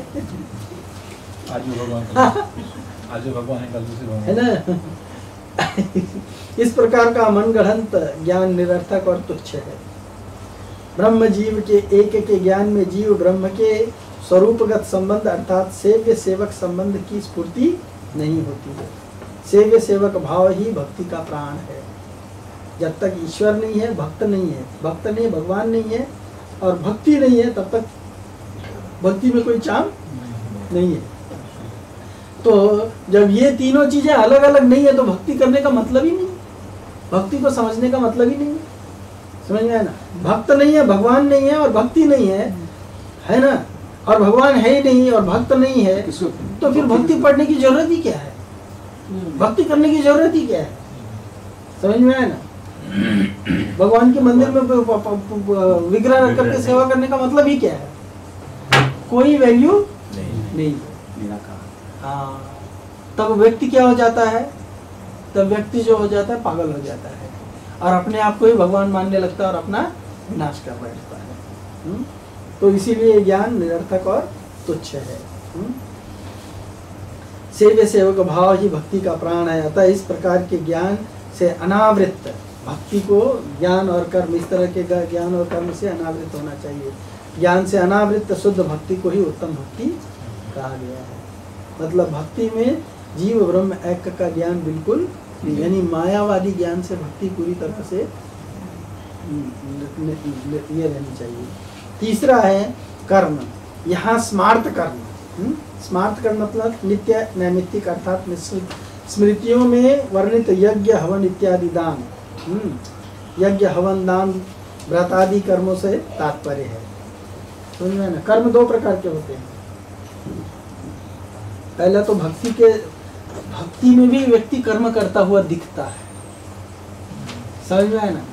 आज भगवान आज भगवान है, कल दूसरे भगवान है ना? इस प्रकार का मनगढ़ंत ज्ञान निरर्थक और तुच्छ है। ब्रह्म जीव के एक के ज्ञान में जीव ब्रह्म के स्वरूपगत संबंध अर्थात सेव्य सेवक संबंध की स्फूर्ति नहीं होती है। सेव्य सेवक भाव ही भक्ति का प्राण है। जब तक ईश्वर नहीं है, भक्त नहीं है, भक्त नहीं भगवान नहीं है और भक्ति नहीं है, तब तक भक्ति में कोई चाम नहीं है। तो जब ये तीनों चीजें अलग अलग नहीं है तो भक्ति करने का मतलब ही नहीं, भक्ति को समझने का मतलब ही नहीं। समझ में आया ना? भक्त नहीं है, भगवान नहीं है और भक्ति नहीं है, है ना? और भगवान है ही नहीं और भक्त नहीं है, तो फिर भक्ति पढ़ने की जरूरत ही क्या है? भक्ति करने की जरूरत ही क्या है? समझ में आया ना? भगवान के मंदिर में विग्रह रख करके सेवा करने का मतलब ही क्या है? कोई वैल्यू नहीं। हाँ, तब व्यक्ति क्या हो जाता है? तब व्यक्ति जो हो जाता है पागल हो जाता है और अपने आप को ही भगवान मानने लगता है और अपना विनाश कर बैठता है। हुँ? तो इसीलिए ज्ञान निरर्थक और तुच्छ है। हुँ? सेव्य सेवक भाव ही भक्ति का प्राण है। अतः इस प्रकार के ज्ञान से अनावृत भक्ति को, ज्ञान और कर्म, इस तरह के ज्ञान और कर्म से अनावृत होना चाहिए। ज्ञान से अनावृत शुद्ध भक्ति को ही उत्तम भक्ति कहा गया है। मतलब भक्ति में जीव ब्रह्म एक का ज्ञान बिल्कुल, यानी मायावादी ज्ञान से भक्ति पूरी तरह से ये रहनी चाहिए। तीसरा है कर्म। यहाँ स्मार्त कर्म। स्मार्त कर्म मतलब नित्य नैमित्तिक अर्थात स्मृतियों में वर्णित यज्ञ हवन इत्यादि दान, यज्ञ हवन दान व्रत आदि कर्मों से तात्पर्य है। समझ में ना? कर्म दो प्रकार के होते हैं। पहला तो भक्ति के, भक्ति में भी व्यक्ति कर्म करता हुआ दिखता है। समझ में आया ना?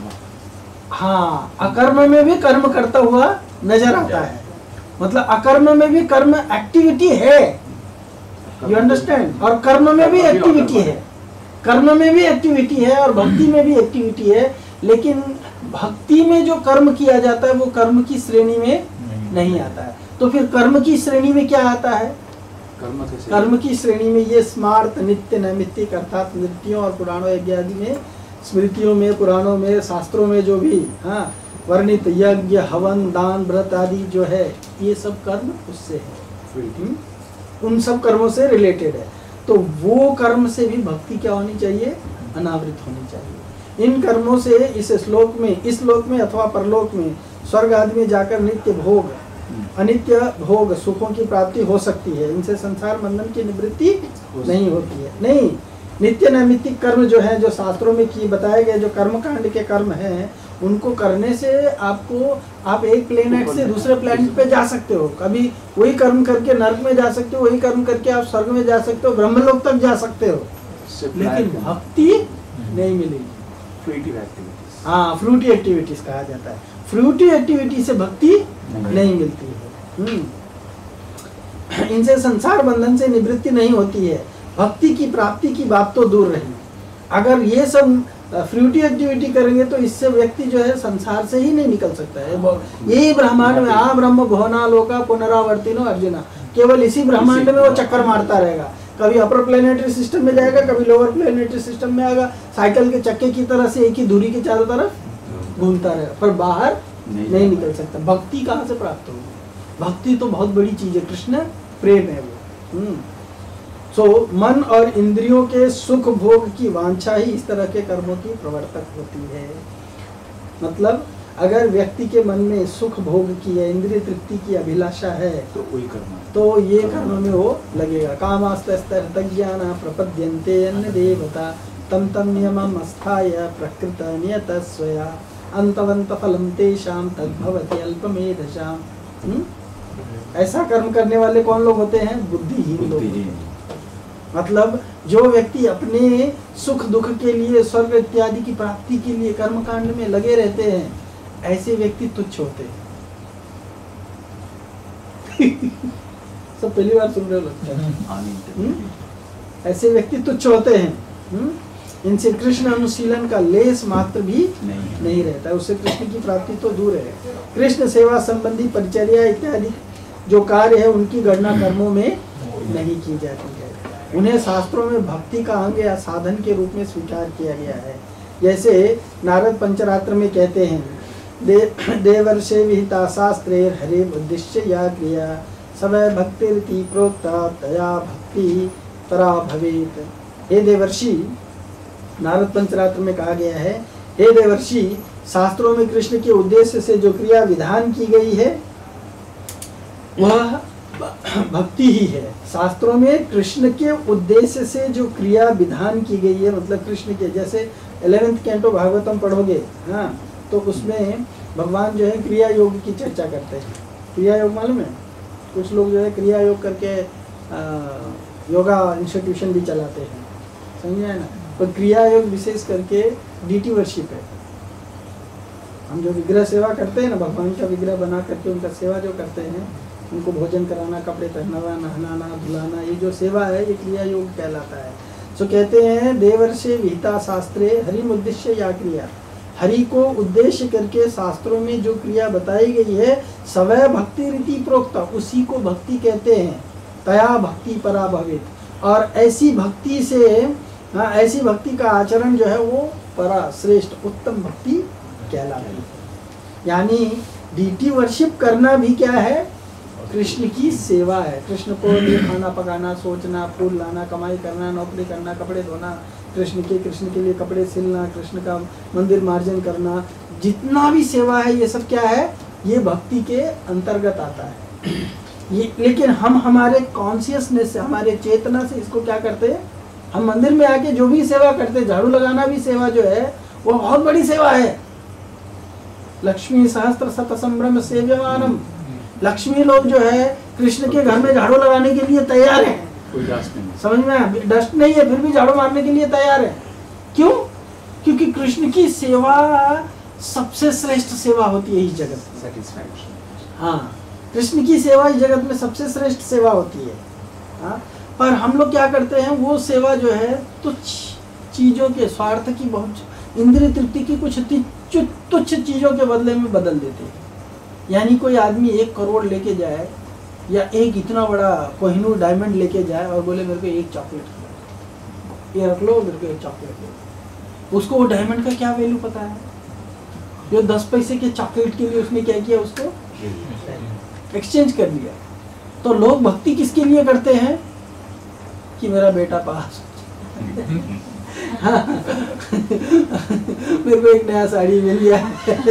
हाँ, अकर्म में भी कर्म करता हुआ नजर आता है। मतलब अकर्म में भी कर्म एक्टिविटी है, यू अंडरस्टैंड? और कर्म में भी एक्टिविटी है, कर्म में भी एक्टिविटी है और भक्ति में भी एक्टिविटी है। लेकिन भक्ति में जो कर्म किया जाता है वो कर्म की श्रेणी में नहीं आता है। तो फिर कर्म की श्रेणी में क्या आता है? कर्म, कर्म की श्रेणी में ये स्मार्त नित्य नैमित्तिक अर्थात स्मृतियों और पुराणों इत्यादि में, स्मृतियों में, पुराणों में, शास्त्रों में जो भी हाँ वर्णित यज्ञ हवन दान व्रत आदि जो है, ये सब कर्म उससे है, उन सब कर्मों से रिलेटेड है। तो वो कर्म से भी भक्ति क्या होनी चाहिए? अनावृत होनी चाहिए। इन कर्मों से इस श्लोक में, इस लोक में अथवा परलोक में, स्वर्ग आदि में जाकर नित्य भोग, अनित्य भोग सुखों की प्राप्ति हो सकती है। इनसे संसार बंधन की निवृत्ति नहीं होती है। नहीं, नित्य नैमित्तिक कर्म जो है, जो शास्त्रों में की बताए गए जो कर्म कांड के कर्म हैं, उनको करने से आपको, आप एक प्लेनेट से दूसरे प्लेनेट पे जा सकते हो। कभी वही कर्म करके नर्क में जा सकते हो, वही कर्म करके आप स्वर्ग में जा सकते हो, ब्रह्मलोक तक जा सकते हो, लेकिन भक्ति नहीं मिलेगी। फ्रूटिव एक्टिविटीज, हाँ, फ्रूटी एक्टिविटीज कहा जाता है। फ्रूटी एक्टिविटी से भक्ति नहीं मिलती है। इनसे संसार बंधन से निवृत्ति नहीं होती है। भक्ति की प्राप्ति की बात तो दूर रही, अगर ये सब फ्रूटी एक्टिविटी करेंगे तो इससे व्यक्ति जो है संसार से ही नहीं निकल सकता है। यही ब्रह्मांड में आ ब्रह्म भुवना लोका पुनरावर्तिनो अर्जुना, केवल इसी ब्रह्मांड में वो चक्कर मारता रहेगा। कभी अपर प्लेनेटरी सिस्टम में जाएगा, कभी लोअर प्लेनेटरी सिस्टम में आएगा, साइकिल के चक्के की तरह से एक ही दूरी के चारों तरफ घूमता रहेगा, पर बाहर नहीं, नहीं निकल सकता। भक्ति कहाँ से प्राप्त होगी? भक्ति तो बहुत बड़ी चीज है, कृष्ण प्रेम है वो। सो so, मन और इंद्रियों के सुख भोग की वांछा ही इस तरह के कर्मों की प्रवर्तक होती है। मतलब अगर व्यक्ति के मन में सुख भोग की या इंद्रिय तृप्ति की अभिलाषा है तो वही करना है। तो ये कर्म में वो लगेगा। कामास्तस्तज्ञान प्रपद्यन्ते अन्य देवता तम तम नियमम अस्थाय प्रकृत नियत स्वया अंतवंत फलम तेषाम तद्भवति अल्पमेधसाम। हम्म? ऐसा कर्म करने वाले कौन लोग होते हैं? बुद्धिहीन लोग होते हैं। मतलब जो व्यक्ति अपने सुख दुख के लिए, स्वर्ग इत्यादि की प्राप्ति के लिए कर्म कांड में लगे रहते हैं, ऐसे व्यक्ति तुच्छ होते हैं। सब पहली बार सुन रहे हो लगता है। ऐसे व्यक्ति तुच्छ होते हैं। हुँ? इनसे कृष्ण अनुशीलन का लेस मात्र भी नहीं, नहीं रहता है, उससे कृष्ण की प्राप्ति तो दूर है। कृष्ण सेवा संबंधी परिचर्या इत्यादि जो कार्य है उनकी गणना कर्मों में नहीं की जाती है। उन्हें शास्त्रों में भक्ति का अंग या साधन के रूप में स्वीकार किया गया है। जैसे नारद पंचरात्र में कहते हैं, दे, देवर्षे विहिता शास्त्रे हरे उद्देश्य या क्रिया सवै भक्ति प्रोक्ता तया भक्ति तरा भवेत। हे देवर्षि, नारद पंचरात्र में कहा गया है, हे देवर्षि, शास्त्रों में कृष्ण के उद्देश्य से जो क्रिया विधान की गई है वह भक्ति ही है। शास्त्रों में कृष्ण के उद्देश्य से जो क्रिया विधान की गई है, मतलब कृष्ण के, जैसे इलेवेंथ कैंटो भागवतम पढ़ोगे, हाँ, तो उसमें भगवान जो है क्रिया योग की चर्चा करते हैं। क्रिया योग मालूम है? कुछ लोग जो है क्रिया योग करके आ, योगा इंस्टीट्यूशन भी चलाते हैं, समझे है ना। पर क्रिया योग विशेष करके डीटी वर्शिप है। हम जो विग्रह सेवा करते हैं ना, भगवान का विग्रह बना करके उनका सेवा जो करते हैं, उनको भोजन कराना, कपड़े पहनाना, नहलाना, धुलाना, ये जो सेवा है ये क्रिया योग कहलाता है। सो कहते हैं देवर्षे विहिता शास्त्रे हरिम उद्देश्य या क्रिया, हरि को उद्देश्य करके शास्त्रों में जो क्रिया बताई गई है, सवै भक्ति रीति प्रोक्ता, उसी को भक्ति कहते हैं। तया भक्ति परा भवेत, और ऐसी भक्ति से, हाँ, ऐसी भक्ति का आचरण जो है वो परा, श्रेष्ठ, उत्तम भक्ति कहलाती है। यानी डीटी वर्शिप करना भी क्या है? कृष्ण की सेवा है। कृष्ण को लिए खाना पकाना, सोचना, फूल लाना, कमाई करना, नौकरी करना, कपड़े धोना, कृष्ण के कृष्ण के लिए कपड़े सिलना, कृष्ण का मंदिर मार्जन करना, जितना भी सेवा है ये सब क्या है? ये भक्ति के अंतर्गत आता है। ये लेकिन हम हमारे कॉन्शियसनेस से, हमारे चेतना से इसको क्या करते हैं? हम मंदिर में आके जो भी सेवा करते, झाड़ू लगाना भी सेवा जो है वो बहुत बड़ी सेवा है। लक्ष्मी सहस्त्र शत संभ्रम सेव्यमानम, लक्ष्मी लोग जो है कृष्ण के घर में झाड़ू लगाने के लिए तैयार हैं। कोई डस्ट नहीं, समझ में, डस्ट नहीं है फिर भी झाड़ू मारने के लिए तैयार है। क्यों? क्योंकि कृष्ण की सेवा सबसे श्रेष्ठ सेवा होती है इस जगत में। सेटिस्फैक्शन। हाँ, कृष्ण की सेवा इस जगत में सबसे श्रेष्ठ सेवा होती है। हाँ, पर हम लोग क्या करते हैं? वो सेवा जो है तुच्छ चीजों के, स्वार्थ की, बहुत इंद्रिय तृप्ति की कुछ तुच्छ चीजों के बदले में बदल देते हैं। यानी कोई आदमी एक करोड़ लेके जाए या एक इतना बड़ा कोहिनूर डायमंड लेके जाए और बोले मेरे को एक चॉकलेट, ये रख लो, मेरे को एक चॉकलेट लो। उसको वो डायमंड का क्या वैल्यू पता है? जो दस पैसे के चॉकलेट के लिए उसने क्या किया? उसको एक्सचेंज कर लिया। तो लोग भक्ति किसके लिए करते हैं? कि मेरा बेटा पास हाँ। मेरे को एक नया साड़ी मिल गया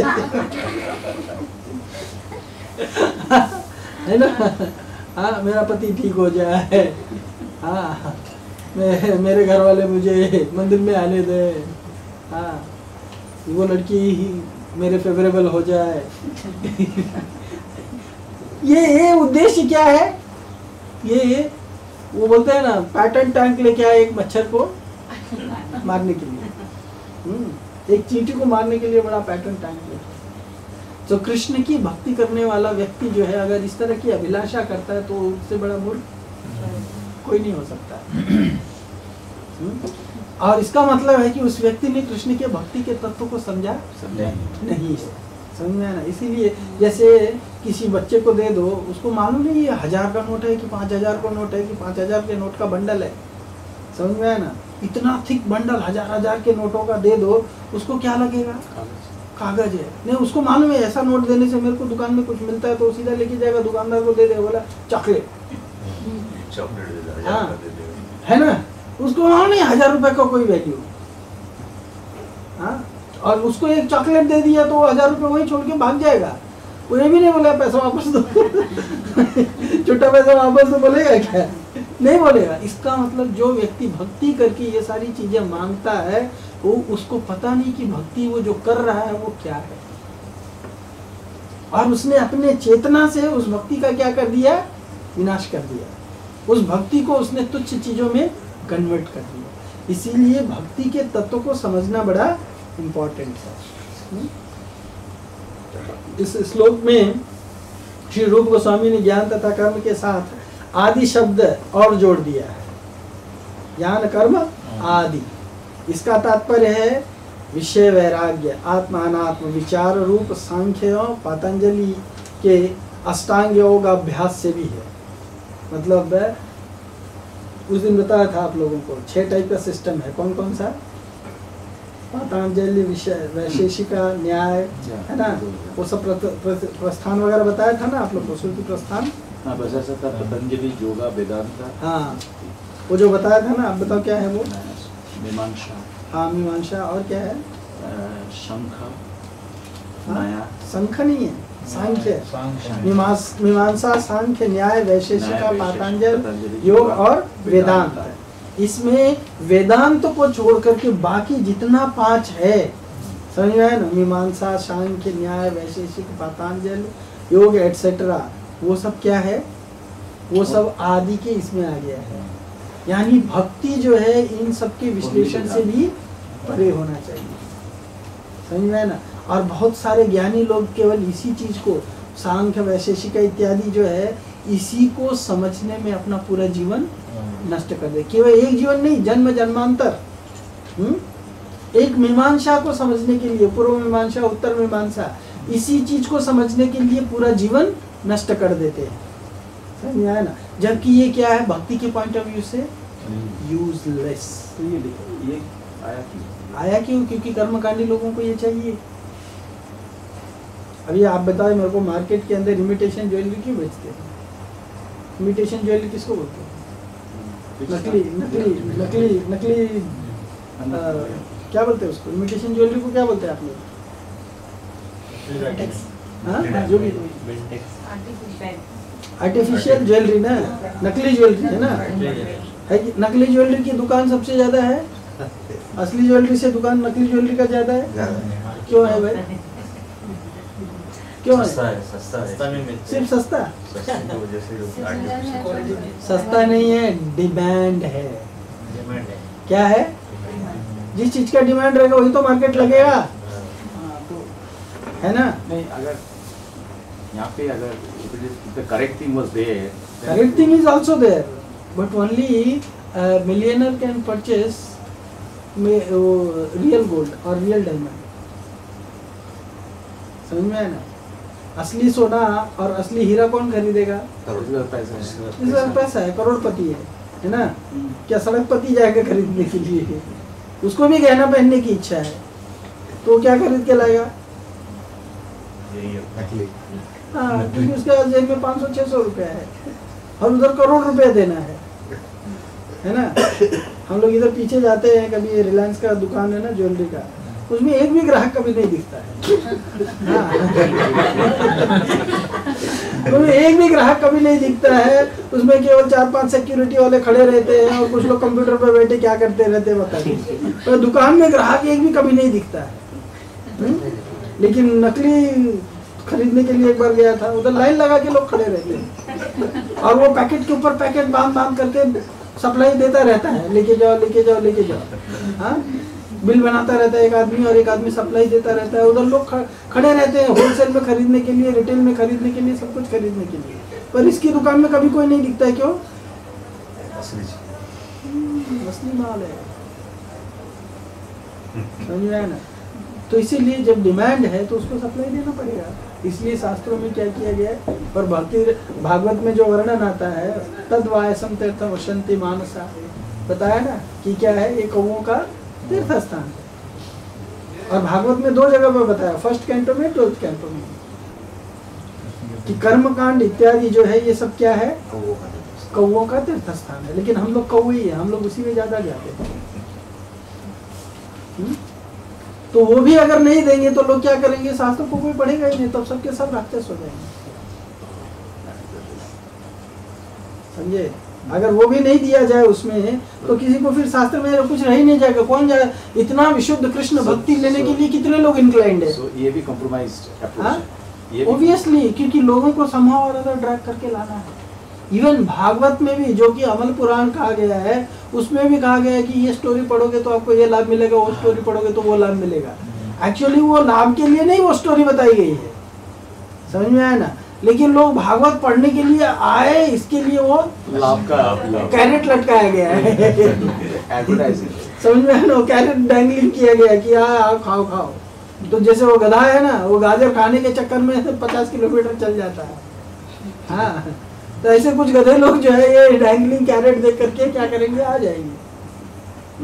है ना, हाँ, मेरा पति ठीक हो जाए, हाँ, मैं, मेरे घर वाले मुझे मंदिर में आने दे, हाँ, वो लड़की ही मेरे फेवरेबल हो जाए। ये ये उद्देश्य क्या है? ये वो बोलते हैं ना, पैटर्न टैंक लेके आए एक मच्छर को मारने के लिए, हम्म, एक चींटी को मारने के लिए बड़ा पैटर्न टैंक लेके। तो कृष्ण की भक्ति करने वाला व्यक्ति जो है, अगर इस तरह की अभिलाषा करता है तो उससे बड़ा मूर्ख कोई नहीं हो सकता। और इसका मतलब है कि उस व्यक्ति ने कृष्ण के भक्ति के तत्व को समझा नहीं, समझ में आया ना। इसीलिए जैसे किसी बच्चे को दे दो, उसको मालूम नहीं ये हजार का नोट है कि पाँच हजार का नोट है कि पाँच हजार के नोट का बंडल है, समझ में आया ना। इतना थिक बंडल हजार हजार के नोटों का दे दो, उसको क्या लगेगा? कागज है। नहीं, उसको मालूम है ऐसा नोट देने से मेरे को दुकान में कुछ मिलता है, तो सीधा लेके जाएगा, दुकानदार को दे देगा, बोला चॉकलेट, हाँ, है ना। उसको मालूम नहीं हजार रुपए का कोई वैल्यू। हाँ, और उसको एक चॉकलेट दे दिया तो वो हजार रुपये वहीं छोड़ के भाग जाएगा। वो ये भी नहीं बोला पैसा वापस दो छोटा पैसा वापस दो, बोलेगा क्या? नहीं बोलेगा। इसका मतलब जो व्यक्ति भक्ति करके ये सारी चीजें मांगता है, वो उसको पता नहीं कि भक्ति वो जो कर रहा है वो क्या है, और उसने अपने चेतना से उस भक्ति का क्या कर दिया? विनाश कर दिया। उस भक्ति को उसने तुच्छ चीजों में कन्वर्ट कर दिया। इसीलिए भक्ति के तत्व को समझना बड़ा इम्पोर्टेंट है। इस श्लोक में श्री रूप गोस्वामी ने ज्ञान तथा कर्म के साथ आदि शब्द और जोड़ दिया है। ज्ञान कर्म आदि, इसका तात्पर्य है विषय वैराग्य, आत्मानात्म विचार रूप सांख्य पतंजलि के अष्टांग योग अभ्यास से भी है। मतलब उस दिन बताया था आप लोगों को छह टाइप का सिस्टम है। कौन कौन सा? पतंजलि विषय वैशेषिका न्याय है ना, वो सब प्रस्थान वगैरह बताया था ना आप लोग को, श्रुति प्रस्थान। हाँ, पतंजलि योगा वेदांत। हाँ, वो जो बताया था ना, आप बताओ क्या है वो? मीमांसा। हाँ, मीमांसा। और क्या है? शंख। न्याय। शंख नहीं है, सांख्य। सांख्य। मीमांस मीमांसा, सांख्य, न्याय, वैशेषिका, पातंजल, योग और वेदांत। इसमें वेदांत को छोड़ करके बाकी जितना पांच है, समझ में आया ना? मीमांसा, सांख्य, न्याय, वैशेषिक, पातंजल, योग एटसेट्रा, वो सब क्या है? वो सब आदि के इसमें आ गया है। यानी भक्ति जो है इन सब के विश्लेषण से भी परे होना चाहिए, समझ में आया ना? और बहुत सारे ज्ञानी लोग केवल इसी चीज को, सांख्य, वैशेषिका इत्यादि जो है, इसी को समझने में अपना पूरा जीवन नष्ट कर दे। केवल एक जीवन नहीं, जन्म जन्मांतर। हम्म एक मीमांसा को समझने के लिए, पूर्व मीमांसा, उत्तर मीमांसा, इसी चीज को समझने के लिए पूरा जीवन नष्ट कर देते हैं, समझ में आया ना? जबकि ये क्या है भक्ति के पॉइंट ऑफ व्यू से? यूजलेस। तो ये देखो, ये आया क्यों? आया क्यों? क्योंकि कर्मकांडी लोगों को ये चाहिए। अभी आप बताओ मेरे को, मार्केट के अंदर इमिटेशन ज्वेलरी क्यों बेचते हैं? इमिटेशन ज्वेलरी किसको बोलते हैं? नकली नकली नकली नकली आ, क्या बोलते हैं उसको? इमिटेशन ज्वेलरी को क्या बोलते हैं आप लोग? हाँ, जो भी आर्टिफिशियल ज्वेलरी ना, नकली ज्वेलरी है ना, है कि नकली ज्वेलरी की दुकान सबसे ज्यादा है, असली ज्वेलरी से दुकान नकली ज्वेलरी का ज्यादा है। क्यों है भाई? क्यों है? सस्ता है, सस्ता है। सिर्फ सस्ता? सस्ते की वजह से लोग आर्टिफिशियल सस्ता नहीं है, डिमांड है। डिमांड है। क्या है? जिस चीज का डिमांड रहेगा वही तो मार्केट लगेगा, है ना? नहीं, अगर यहाँ पे अगर the correct thing was there, Correct thing is also there, but only a millionaire can purchase real gold or real diamond. समझ में आया ना? असली सोना और असली हीरा कौन खरीदेगा? इसका पैसा है। इसका पैसा है, करोड़पति है, है ना? क्या सड़कपति जाएगा खरीदने के लिए? उसको भी गहना पहनने की इच्छा है, तो क्या खरीद के लाएगा? नकली। हाँ, क्योंकि उसके जेब में पाँच सौ छह सौ रुपया है और उधर करोड़ रुपया देना है, है ना? हम लोग इधर पीछे जाते हैं, कभी रिलायंस का दुकान है ना ज्वेलरी का, उसमें एक भी ग्राहक कभी नहीं दिखता है। हाँ। उसमें एक भी ग्राहक कभी नहीं दिखता है, उसमें केवल चार पांच सिक्योरिटी वाले खड़े रहते हैं और कुछ लोग कंप्यूटर पर बैठे क्या करते रहते हैं बताइए। तो दुकान में ग्राहक एक भी कभी नहीं दिखता है। हुँ? लेकिन नकली खरीदने के लिए एक बार गया था, उधर लाइन लगा के लोग खड़े रहते हैं और वो पैकेट के ऊपर पैकेट बांध बांध करके सप्लाई देता रहता है, लेके जाओ लेके जाओ लेके जाओ। हाँ, बिल बनाता रहता है एक आदमी और एक आदमी सप्लाई देता रहता है। उधर लोग खड़े रहते हैं होलसेल में खरीदने के लिए, रिटेल में खरीदने के लिए, सब कुछ खरीदने के लिए, पर इसकी दुकान में कभी कोई नहीं दिखता है। क्यों? असली माल है, समझ में आया ना? तो इसीलिए जब डिमांड है तो उसको सप्लाई देना पड़ेगा। इसलिए शास्त्रों में क्या किया गया है, और भक्ति भागवत में जो वर्णन आता है, तद वायसम तीर्थ वसंती मानसा, बताया ना कि क्या है, ये कौओं का तीर्थ स्थान है। और भागवत में दो जगह पर बताया, फर्स्ट कैंटो में, ट्वेल्थ कैंटो में, कि कर्म कांड इत्यादि जो है ये सब क्या है, कौओं का तीर्थ स्थान है। लेकिन हम लोग कौए ही है, हम लोग उसी में ज्यादा जाते हैं। तो वो भी अगर नहीं देंगे तो लोग क्या करेंगे, शास्त्र को कोई पढ़ेगा ही नहीं, तब सबके सब राक्षस हो जाएंगे। समझे? अगर वो भी नहीं दिया जाए उसमें तो किसी को फिर शास्त्र में कुछ रह ही नहीं जाएगा। कौन जाए? इतना विशुद्ध कृष्ण भक्ति so, लेने so, के लिए कितने लोग इंक्लाइंड है? so, ये भी compromised approach हाँ? है। ये भी- Obviously, क्योंकि लोगों को somehow or other ड्रैग करके लाना है। इवन भागवत में भी, जो कि अमल पुराण कहा गया है, उसमें भी कहा गया है कि ये स्टोरी पढ़ोगे तो आपको ये लाभ मिलेगा, वो स्टोरी पढ़ोगे तो वो लाभ मिलेगा। एक्चुअली वो लाभ के लिए नहीं वो स्टोरी बताई गई है, समझ में आया ना? लेकिन लोग भागवत पढ़ने के लिए आए, इसके लिए वो लाभ का कैरेट लटकाया गया है। एडवर्टाइजिंग। समझ में आया ना? कैरेट डैंगलिंग किया गया कि हाँ आओ खाओ खाओ। तो जैसे वो गधा है ना, वो गाजर खाने के चक्कर में पचास किलोमीटर चल जाता है। हाँ, तो ऐसे कुछ गधे लोग जो है ये डैंगलिंग कैरेट देख करके क्या करेंगे, आ जाएंगे।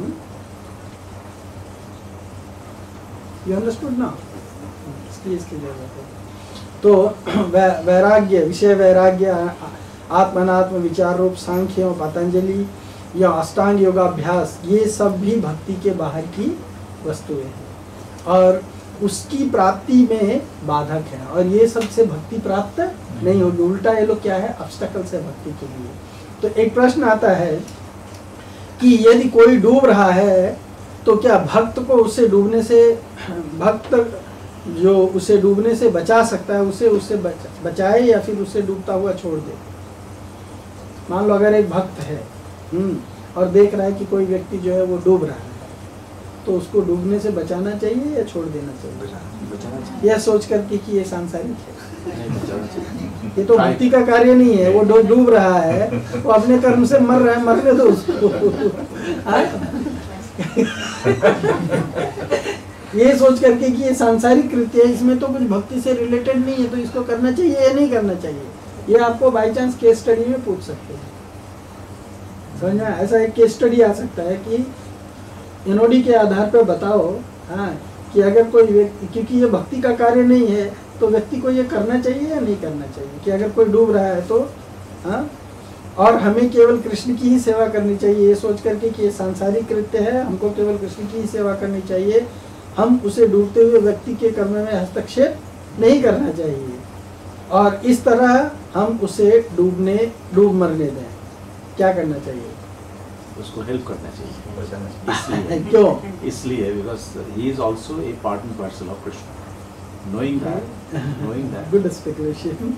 यू अंडरस्टूड ना? इसकी इसकी जरूरत है। तो वै, वैराग्य, विषय वैराग्य, आत्मनात्म विचार रूप सांख्य और पतंजलि या अष्टांग योगाभ्यास, ये सब भी भक्ति के बाहर की वस्तुएं हैं और उसकी प्राप्ति में बाधक है, और ये सबसे भक्ति प्राप्त नहीं होगी। उल्टा ये लोग क्या है, ऑब्स्टेकल्स है भक्ति के लिए। तो एक प्रश्न आता है कि यदि कोई डूब रहा है तो क्या भक्त को उसे डूबने से, भक्त जो उसे डूबने से बचा सकता है, उसे उससे बच, बचाए या फिर उसे डूबता हुआ छोड़ दे? मान लो अगर एक भक्त है हम्म और देख रहा है कि कोई व्यक्ति जो है वो डूब रहा है, तो उसको डूबने से बचाना चाहिए या छोड़ देना चाहिए? बचाना चाहिए। यह सोच करके कि ये सांसारिक है, नहीं, बचाना चाहिए। ये तो भक्ति का कार्य नहीं है। वो डू- डूब रहा है, वो अपने कर्म से मर रहा है, मरने दो उसको। हाँ? ये सोच करके कि ये सांसारिक कृत्य है, इसमें तो कुछ भक्ति से रिलेटेड नहीं है, तो इसको करना चाहिए या नहीं करना चाहिए, ये आपको बाई चांस केस स्टडी में पूछ सकते हैं। समझ में? ऐसा एक केस स्टडी आ सकता है कि एनओडी के आधार पर बताओ, हाँ, कि अगर कोई व्यक्ति, क्योंकि ये भक्ति का कार्य नहीं है, तो व्यक्ति को ये करना चाहिए या नहीं करना चाहिए, कि अगर कोई डूब रहा है तो हाँ, और हमें केवल कृष्ण की ही सेवा करनी चाहिए, ये सोच करके कि ये सांसारिक कृत्य है, हमको केवल कृष्ण की ही सेवा करनी चाहिए, हम उसे डूबते हुए व्यक्ति के कर्म में हस्तक्षेप नहीं करना चाहिए, और इस तरह हम उसे डूबने डूब मरने दें। क्या करना चाहिए? उसको हेल्प करना चाहिए। बचाना चाहिए। इसलिए क्यों? इसलिए because he is also a part and parcel of Krishna. Knowing that, knowing that good speculation.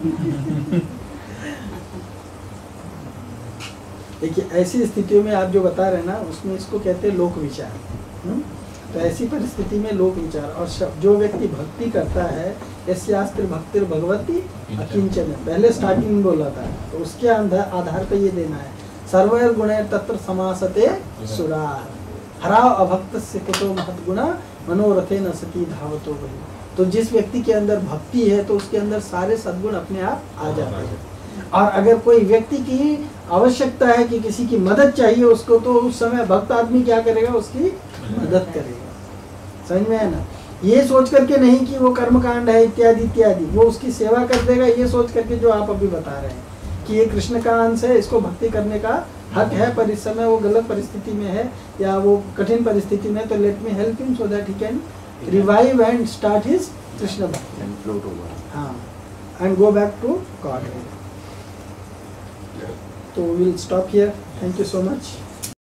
देखिए, ऐसी स्थितियों में आप जो बता रहे हैं ना, उसमें इसको कहते हैं लोक विचार। हुँ? तो ऐसी परिस्थिति में लोक विचार, और शब- जो व्यक्ति भक्ति करता है, यस्यास्त्र भक्तिर भगवती अकिंचन, पहले स्टार्टिंग में बोला था, तो उसके आधार आधार पर ये देना है, सर्वैर गुणैर तत्र समासते सुरार, हराव अभक्त से कुतो महत गुणा मनोरथे न सती धावतो वही। तो जिस व्यक्ति के अंदर भक्ति है तो उसके अंदर सारे सद्गुण अपने आप आ जाते हैं। और अगर कोई व्यक्ति की आवश्यकता है कि किसी की मदद चाहिए उसको, तो उस समय भक्त आदमी क्या करेगा, उसकी मदद करेगा। समझ में है ना? ये सोच करके नहीं कि वो कर्मकांड है इत्यादि इत्यादि, वो उसकी सेवा कर देगा, ये सोच करके जो आप अभी बता रहे हैं कि ये कृष्ण का अंश है, इसको भक्ति करने का हक है, पर इस समय वो गलत परिस्थिति में है या वो कठिन परिस्थिति में, तो let me help him so that he can revive and start his Krishna bhakti. and float over. हाँ, and go back to God. तो will stop here. Thank you so much.